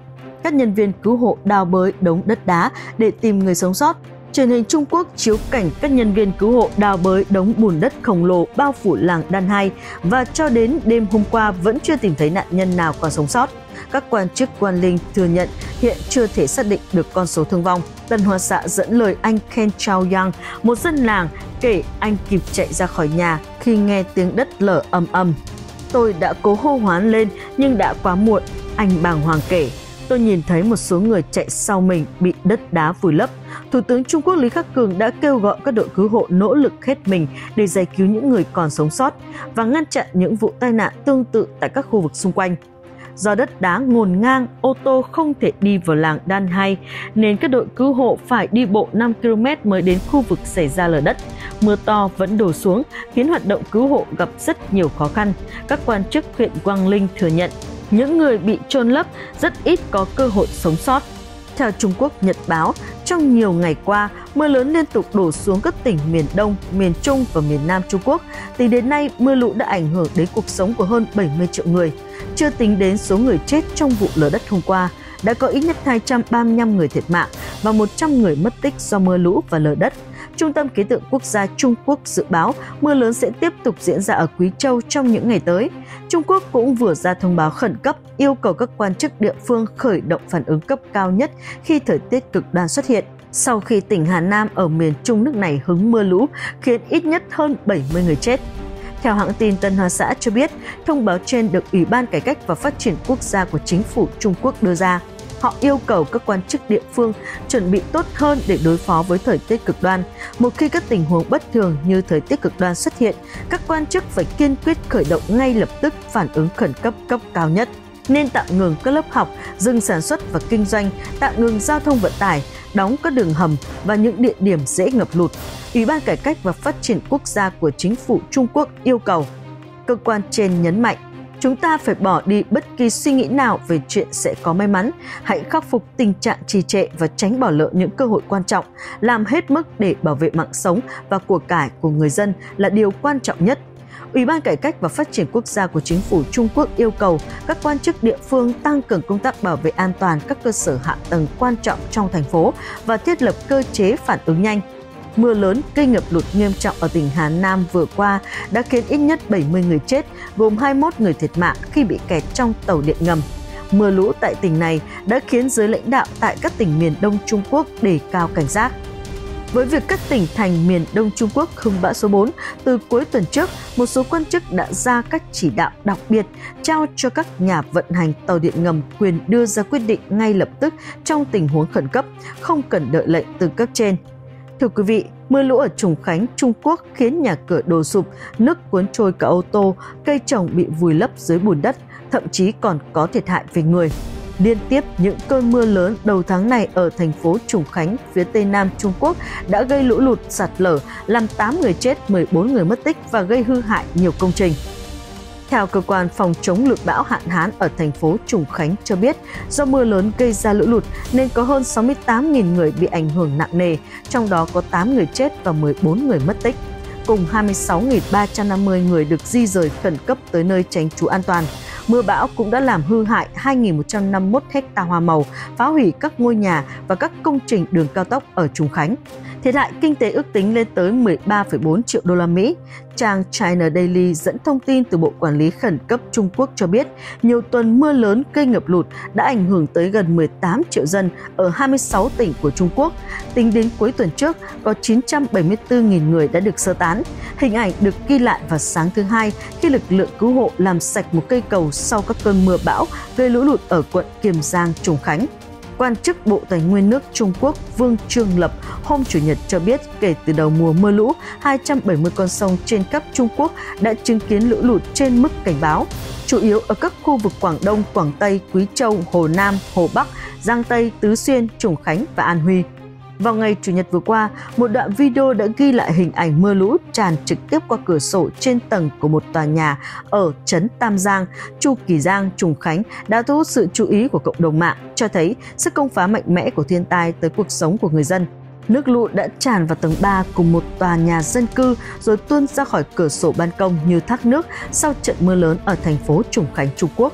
Các nhân viên cứu hộ đào bới đống đất đá để tìm người sống sót. Truyền hình Trung Quốc chiếu cảnh các nhân viên cứu hộ đào bới đống bùn đất khổng lồ bao phủ làng Dan Hai và cho đến đêm hôm qua vẫn chưa tìm thấy nạn nhân nào còn sống sót. Các quan chức Quan Linh thừa nhận hiện chưa thể xác định được con số thương vong. Tân Hoa Xã dẫn lời anh Ken Chao Yang, một dân làng, kể anh kịp chạy ra khỏi nhà khi nghe tiếng đất lở ầm ầm. Tôi đã cố hô hoán lên nhưng đã quá muộn, anh bàng hoàng kể. Tôi nhìn thấy một số người chạy sau mình bị đất đá vùi lấp. Thủ tướng Trung Quốc Lý Khắc Cường đã kêu gọi các đội cứu hộ nỗ lực hết mình để giải cứu những người còn sống sót và ngăn chặn những vụ tai nạn tương tự tại các khu vực xung quanh. Do đất đá ngổn ngang, ô tô không thể đi vào làng Dan Hai nên các đội cứu hộ phải đi bộ năm ki lô mét mới đến khu vực xảy ra lở đất. Mưa to vẫn đổ xuống khiến hoạt động cứu hộ gặp rất nhiều khó khăn. Các quan chức huyện Quang Linh thừa nhận những người bị chôn lấp rất ít có cơ hội sống sót. Theo Trung Quốc Nhật báo, trong nhiều ngày qua, mưa lớn liên tục đổ xuống các tỉnh miền Đông, miền Trung và miền Nam Trung Quốc. Tính đến nay, mưa lũ đã ảnh hưởng đến cuộc sống của hơn bảy mươi triệu người. Chưa tính đến số người chết trong vụ lở đất hôm qua, đã có ít nhất hai trăm ba mươi lăm người thiệt mạng và một trăm người mất tích do mưa lũ và lở đất. Trung tâm Khí tượng Quốc gia Trung Quốc dự báo mưa lớn sẽ tiếp tục diễn ra ở Quý Châu trong những ngày tới. Trung Quốc cũng vừa ra thông báo khẩn cấp yêu cầu các quan chức địa phương khởi động phản ứng cấp cao nhất khi thời tiết cực đoan xuất hiện. Sau khi tỉnh Hà Nam ở miền Trung nước này hứng mưa lũ khiến ít nhất hơn bảy mươi người chết. Theo hãng tin Tân Hoa Xã cho biết, thông báo trên được Ủy ban Cải cách và Phát triển Quốc gia của chính phủ Trung Quốc đưa ra. Họ yêu cầu các quan chức địa phương chuẩn bị tốt hơn để đối phó với thời tiết cực đoan. Một khi các tình huống bất thường như thời tiết cực đoan xuất hiện, các quan chức phải kiên quyết khởi động ngay lập tức phản ứng khẩn cấp cấp cao nhất. Nên tạm ngừng các lớp học, dừng sản xuất và kinh doanh, tạm ngừng giao thông vận tải, đóng các đường hầm và những địa điểm dễ ngập lụt. Ủy ban Cải cách và Phát triển Quốc gia của chính phủ Trung Quốc yêu cầu. Cơ quan trên nhấn mạnh, chúng ta phải bỏ đi bất kỳ suy nghĩ nào về chuyện sẽ có may mắn. Hãy khắc phục tình trạng trì trệ và tránh bỏ lỡ những cơ hội quan trọng. Làm hết mức để bảo vệ mạng sống và của cải của người dân là điều quan trọng nhất. Ủy ban Cải cách và Phát triển Quốc gia của chính phủ Trung Quốc yêu cầu các quan chức địa phương tăng cường công tác bảo vệ an toàn các cơ sở hạ tầng quan trọng trong thành phố và thiết lập cơ chế phản ứng nhanh. Mưa lớn gây ngập lụt nghiêm trọng ở tỉnh Hà Nam vừa qua đã khiến ít nhất bảy mươi người chết, gồm hai mươi mốt người thiệt mạng khi bị kẹt trong tàu điện ngầm. Mưa lũ tại tỉnh này đã khiến giới lãnh đạo tại các tỉnh miền Đông Trung Quốc đề cao cảnh giác. Với việc các tỉnh thành miền Đông Trung Quốc hứng bão số bốn, từ cuối tuần trước, một số quan chức đã ra các chỉ đạo đặc biệt trao cho các nhà vận hành tàu điện ngầm quyền đưa ra quyết định ngay lập tức trong tình huống khẩn cấp, không cần đợi lệnh từ cấp trên. Thưa quý vị, mưa lũ ở Trùng Khánh, Trung Quốc khiến nhà cửa đổ sụp, nước cuốn trôi cả ô tô, cây trồng bị vùi lấp dưới bùn đất, thậm chí còn có thiệt hại về người. Liên tiếp những cơn mưa lớn đầu tháng này ở thành phố Trùng Khánh, phía tây nam Trung Quốc đã gây lũ lụt, sạt lở, làm tám người chết, mười bốn người mất tích và gây hư hại nhiều công trình. Theo cơ quan phòng chống lụt bão hạn hán ở thành phố Trùng Khánh cho biết, do mưa lớn gây ra lũ lụt nên có hơn sáu mươi tám nghìn người bị ảnh hưởng nặng nề, trong đó có tám người chết và mười bốn người mất tích. Cùng hai mươi sáu nghìn ba trăm năm mươi người được di rời khẩn cấp tới nơi tránh trú an toàn. Mưa bão cũng đã làm hư hại hai nghìn một trăm năm mươi mốt ha hoa màu, phá hủy các ngôi nhà và các công trình đường cao tốc ở Trùng Khánh. Thiệt hại kinh tế ước tính lên tới mười ba phẩy bốn triệu đô la Mỹ. Trang China Daily dẫn thông tin từ Bộ Quản lý Khẩn cấp Trung Quốc cho biết, nhiều tuần mưa lớn gây ngập lụt đã ảnh hưởng tới gần mười tám triệu dân ở hai mươi sáu tỉnh của Trung Quốc. Tính đến cuối tuần trước, có chín trăm bảy mươi tư nghìn người đã được sơ tán. Hình ảnh được ghi lại vào sáng thứ Hai khi lực lượng cứu hộ làm sạch một cây cầu sau các cơn mưa bão gây lũ lụt ở quận Kiềm Giang, Trùng Khánh. Quan chức Bộ Tài nguyên nước Trung Quốc Vương Trương Lập hôm Chủ nhật cho biết kể từ đầu mùa mưa lũ, hai trăm bảy mươi con sông trên khắp Trung Quốc đã chứng kiến lũ lụt trên mức cảnh báo, chủ yếu ở các khu vực Quảng Đông, Quảng Tây, Quý Châu, Hồ Nam, Hồ Bắc, Giang Tây, Tứ Xuyên, Trùng Khánh và An Huy. Vào ngày Chủ nhật vừa qua, một đoạn video đã ghi lại hình ảnh mưa lũ tràn trực tiếp qua cửa sổ trên tầng của một tòa nhà ở trấn Tam Giang, Chu Kỳ Giang, Trùng Khánh đã thu hút sự chú ý của cộng đồng mạng, cho thấy sức công phá mạnh mẽ của thiên tai tới cuộc sống của người dân. Nước lũ đã tràn vào tầng ba cùng một tòa nhà dân cư rồi tuôn ra khỏi cửa sổ ban công như thác nước sau trận mưa lớn ở thành phố Trùng Khánh, Trung Quốc.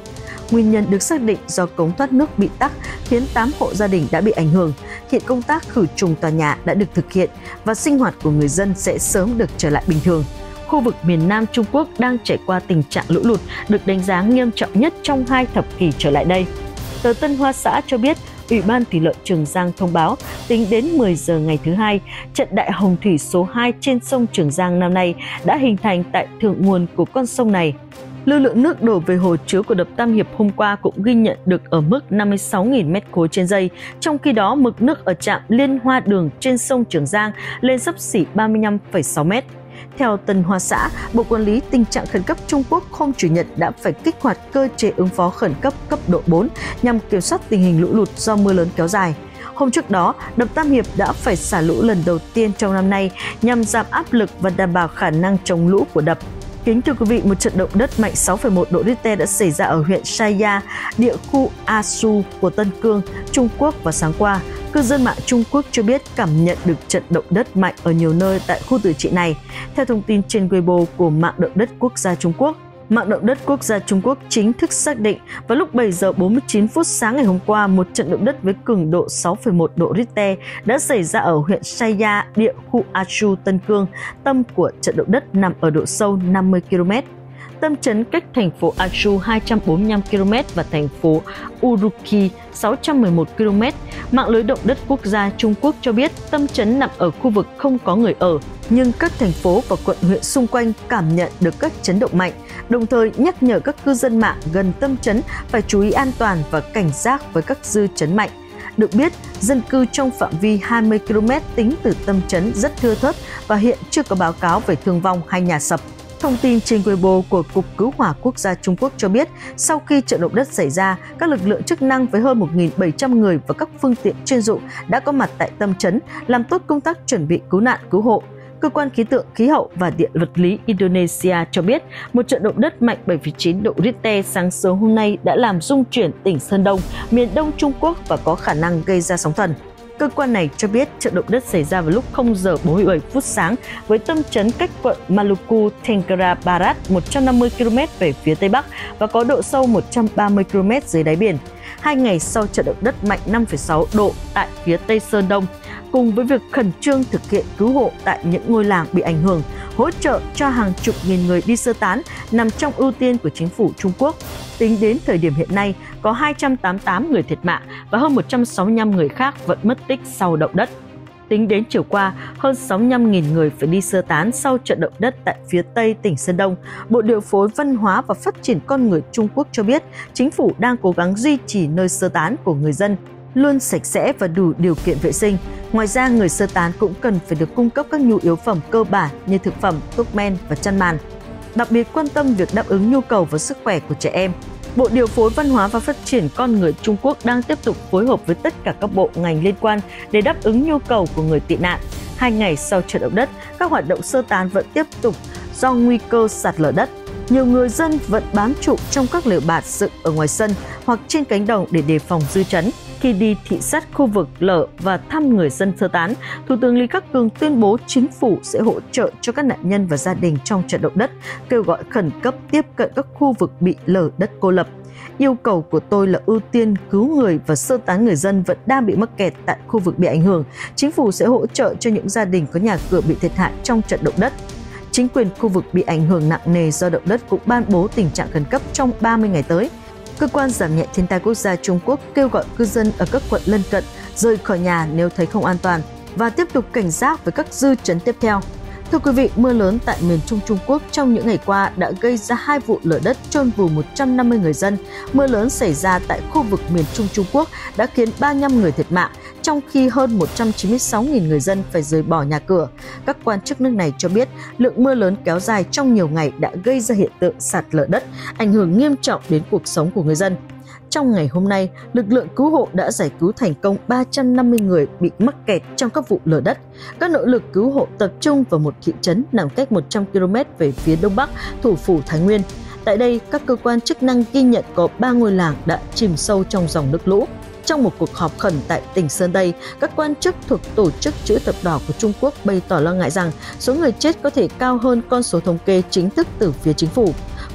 Nguyên nhân được xác định do cống thoát nước bị tắc khiến tám hộ gia đình đã bị ảnh hưởng. Hiện công tác khử trùng tòa nhà đã được thực hiện và sinh hoạt của người dân sẽ sớm được trở lại bình thường. Khu vực miền Nam Trung Quốc đang trải qua tình trạng lũ lụt được đánh giá nghiêm trọng nhất trong hai thập kỷ trở lại đây. Tờ Tân Hoa Xã cho biết, Ủy ban Thủy lợi Trường Giang thông báo tính đến mười giờ ngày thứ Hai, trận đại hồng thủy số hai trên sông Trường Giang năm nay đã hình thành tại thượng nguồn của con sông này. Lưu lượng nước đổ về hồ chứa của đập Tam Hiệp hôm qua cũng ghi nhận được ở mức năm mươi sáu nghìn mét khối trên giây, trong khi đó mực nước ở trạm Liên Hoa Đường trên sông Trường Giang lên xấp xỉ ba mươi lăm phẩy sáu mét. Theo Tân Hoa Xã, Bộ Quản lý Tình trạng khẩn cấp Trung Quốc hôm Chủ nhật đã phải kích hoạt cơ chế ứng phó khẩn cấp cấp độ bốn nhằm kiểm soát tình hình lũ lụt do mưa lớn kéo dài. Hôm trước đó, đập Tam Hiệp đã phải xả lũ lần đầu tiên trong năm nay nhằm giảm áp lực và đảm bảo khả năng chống lũ của đập. Kính thưa quý vị, một trận động đất mạnh sáu phẩy một độ Richter đã xảy ra ở huyện Shaya, địa khu A Su của Tân Cương, Trung Quốc vào sáng qua. Cư dân mạng Trung Quốc cho biết cảm nhận được trận động đất mạnh ở nhiều nơi tại khu tự trị này. Theo thông tin trên Weibo của mạng động đất quốc gia Trung Quốc, mạng động đất quốc gia Trung Quốc chính thức xác định vào lúc bảy giờ bốn mươi chín phút sáng ngày hôm qua, một trận động đất với cường độ sáu phẩy một độ Richter đã xảy ra ở huyện Shaya, địa khu A Su, Tân Cương. Tâm của trận động đất nằm ở độ sâu năm mươi ki lô mét. Tâm chấn cách thành phố A Su hai trăm bốn mươi lăm ki lô mét và thành phố Urumqi sáu trăm mười một ki lô mét. Mạng lưới động đất quốc gia Trung Quốc cho biết tâm chấn nằm ở khu vực không có người ở, nhưng các thành phố và quận huyện xung quanh cảm nhận được các chấn động mạnh, đồng thời nhắc nhở các cư dân mạng gần tâm chấn phải chú ý an toàn và cảnh giác với các dư chấn mạnh. Được biết, dân cư trong phạm vi hai mươi ki lô mét tính từ tâm chấn rất thưa thớt và hiện chưa có báo cáo về thương vong hay nhà sập. Thông tin trên Weibo của Cục Cứu hỏa Quốc gia Trung Quốc cho biết, sau khi trận động đất xảy ra, các lực lượng chức năng với hơn một nghìn bảy trăm người và các phương tiện chuyên dụng đã có mặt tại tâm chấn, làm tốt công tác chuẩn bị cứu nạn cứu hộ. Cơ quan khí tượng, khí hậu và điện vật lý Indonesia cho biết, một trận động đất mạnh bảy phẩy chín độ Richter sáng sớm hôm nay đã làm rung chuyển tỉnh Sơn Đông, miền đông Trung Quốc và có khả năng gây ra sóng thần. Cơ quan này cho biết trận động đất xảy ra vào lúc không giờ bốn mươi bảy phút sáng với tâm chấn cách quận Maluku Tenggara Barat một trăm năm mươi ki lô mét về phía tây bắc và có độ sâu một trăm ba mươi ki lô mét dưới đáy biển. Hai ngày sau trận động đất mạnh năm phẩy sáu độ tại phía tây Sơn Đông, cùng với việc khẩn trương thực hiện cứu hộ tại những ngôi làng bị ảnh hưởng, hỗ trợ cho hàng chục nghìn người đi sơ tán nằm trong ưu tiên của chính phủ Trung Quốc. Tính đến thời điểm hiện nay, có hai trăm tám mươi tám người thiệt mạng và hơn một trăm sáu mươi lăm người khác vẫn mất tích sau động đất. Tính đến chiều qua, hơn sáu mươi lăm nghìn người phải đi sơ tán sau trận động đất tại phía tây tỉnh Sơn Đông. Bộ Điều phối Văn hóa và Phát triển Con người Trung Quốc cho biết, chính phủ đang cố gắng duy trì nơi sơ tán của người dân luôn sạch sẽ và đủ điều kiện vệ sinh. Ngoài ra, người sơ tán cũng cần phải được cung cấp các nhu yếu phẩm cơ bản như thực phẩm, thuốc men và chăn màn. Đặc biệt quan tâm việc đáp ứng nhu cầu và sức khỏe của trẻ em. Bộ Điều phối Văn hóa và Phát triển Con người Trung Quốc đang tiếp tục phối hợp với tất cả các bộ ngành liên quan để đáp ứng nhu cầu của người tị nạn. Hai ngày sau trận động đất, các hoạt động sơ tán vẫn tiếp tục do nguy cơ sạt lở đất. Nhiều người dân vẫn bám trụ trong các lều bạt dựng ở ngoài sân hoặc trên cánh đồng để đề phòng dư chấn. Khi đi thị sát khu vực lở và thăm người dân sơ tán, Thủ tướng Lý Khắc Cường tuyên bố chính phủ sẽ hỗ trợ cho các nạn nhân và gia đình trong trận động đất, kêu gọi khẩn cấp tiếp cận các khu vực bị lở đất cô lập. Yêu cầu của tôi là ưu tiên cứu người và sơ tán người dân vẫn đang bị mắc kẹt tại khu vực bị ảnh hưởng. Chính phủ sẽ hỗ trợ cho những gia đình có nhà cửa bị thiệt hại trong trận động đất. Chính quyền khu vực bị ảnh hưởng nặng nề do động đất cũng ban bố tình trạng khẩn cấp trong ba mươi ngày tới. Cơ quan giảm nhẹ thiên tai quốc gia Trung Quốc kêu gọi cư dân ở các quận lân cận rời khỏi nhà nếu thấy không an toàn và tiếp tục cảnh giác với các dư chấn tiếp theo. Thưa quý vị, mưa lớn tại miền Trung Trung Quốc trong những ngày qua đã gây ra hai vụ lở đất chôn vùi một trăm năm mươi người dân. Mưa lớn xảy ra tại khu vực miền Trung Trung Quốc đã khiến ba mươi lăm người thiệt mạng, trong khi hơn một trăm chín mươi sáu nghìn người dân phải rời bỏ nhà cửa. Các quan chức nước này cho biết lượng mưa lớn kéo dài trong nhiều ngày đã gây ra hiện tượng sạt lở đất, ảnh hưởng nghiêm trọng đến cuộc sống của người dân. Trong ngày hôm nay, lực lượng cứu hộ đã giải cứu thành công ba trăm năm mươi người bị mắc kẹt trong các vụ lở đất. Các nỗ lực cứu hộ tập trung vào một thị trấn nằm cách một trăm ki lô mét về phía đông bắc, thủ phủ Thái Nguyên. Tại đây, các cơ quan chức năng ghi nhận có ba ngôi làng đã chìm sâu trong dòng nước lũ. Trong một cuộc họp khẩn tại tỉnh Sơn Tây, các quan chức thuộc Tổ chức Chữ thập đỏ của Trung Quốc bày tỏ lo ngại rằng số người chết có thể cao hơn con số thống kê chính thức từ phía chính phủ.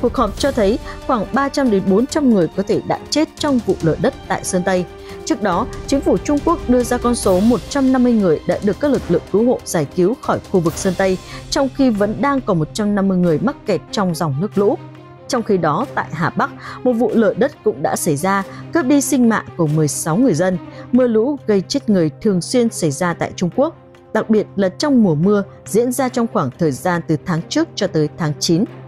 Cuộc họp cho thấy khoảng ba trăm đến bốn trăm người có thể đã chết trong vụ lở đất tại Sơn Tây. Trước đó, chính phủ Trung Quốc đưa ra con số một trăm năm mươi người đã được các lực lượng cứu hộ giải cứu khỏi khu vực Sơn Tây, trong khi vẫn đang còn một trăm năm mươi người mắc kẹt trong dòng nước lũ. Trong khi đó, tại Hà Bắc, một vụ lở đất cũng đã xảy ra, cướp đi sinh mạng của mười sáu người dân. Mưa lũ gây chết người thường xuyên xảy ra tại Trung Quốc, đặc biệt là trong mùa mưa diễn ra trong khoảng thời gian từ tháng trước cho tới tháng chín.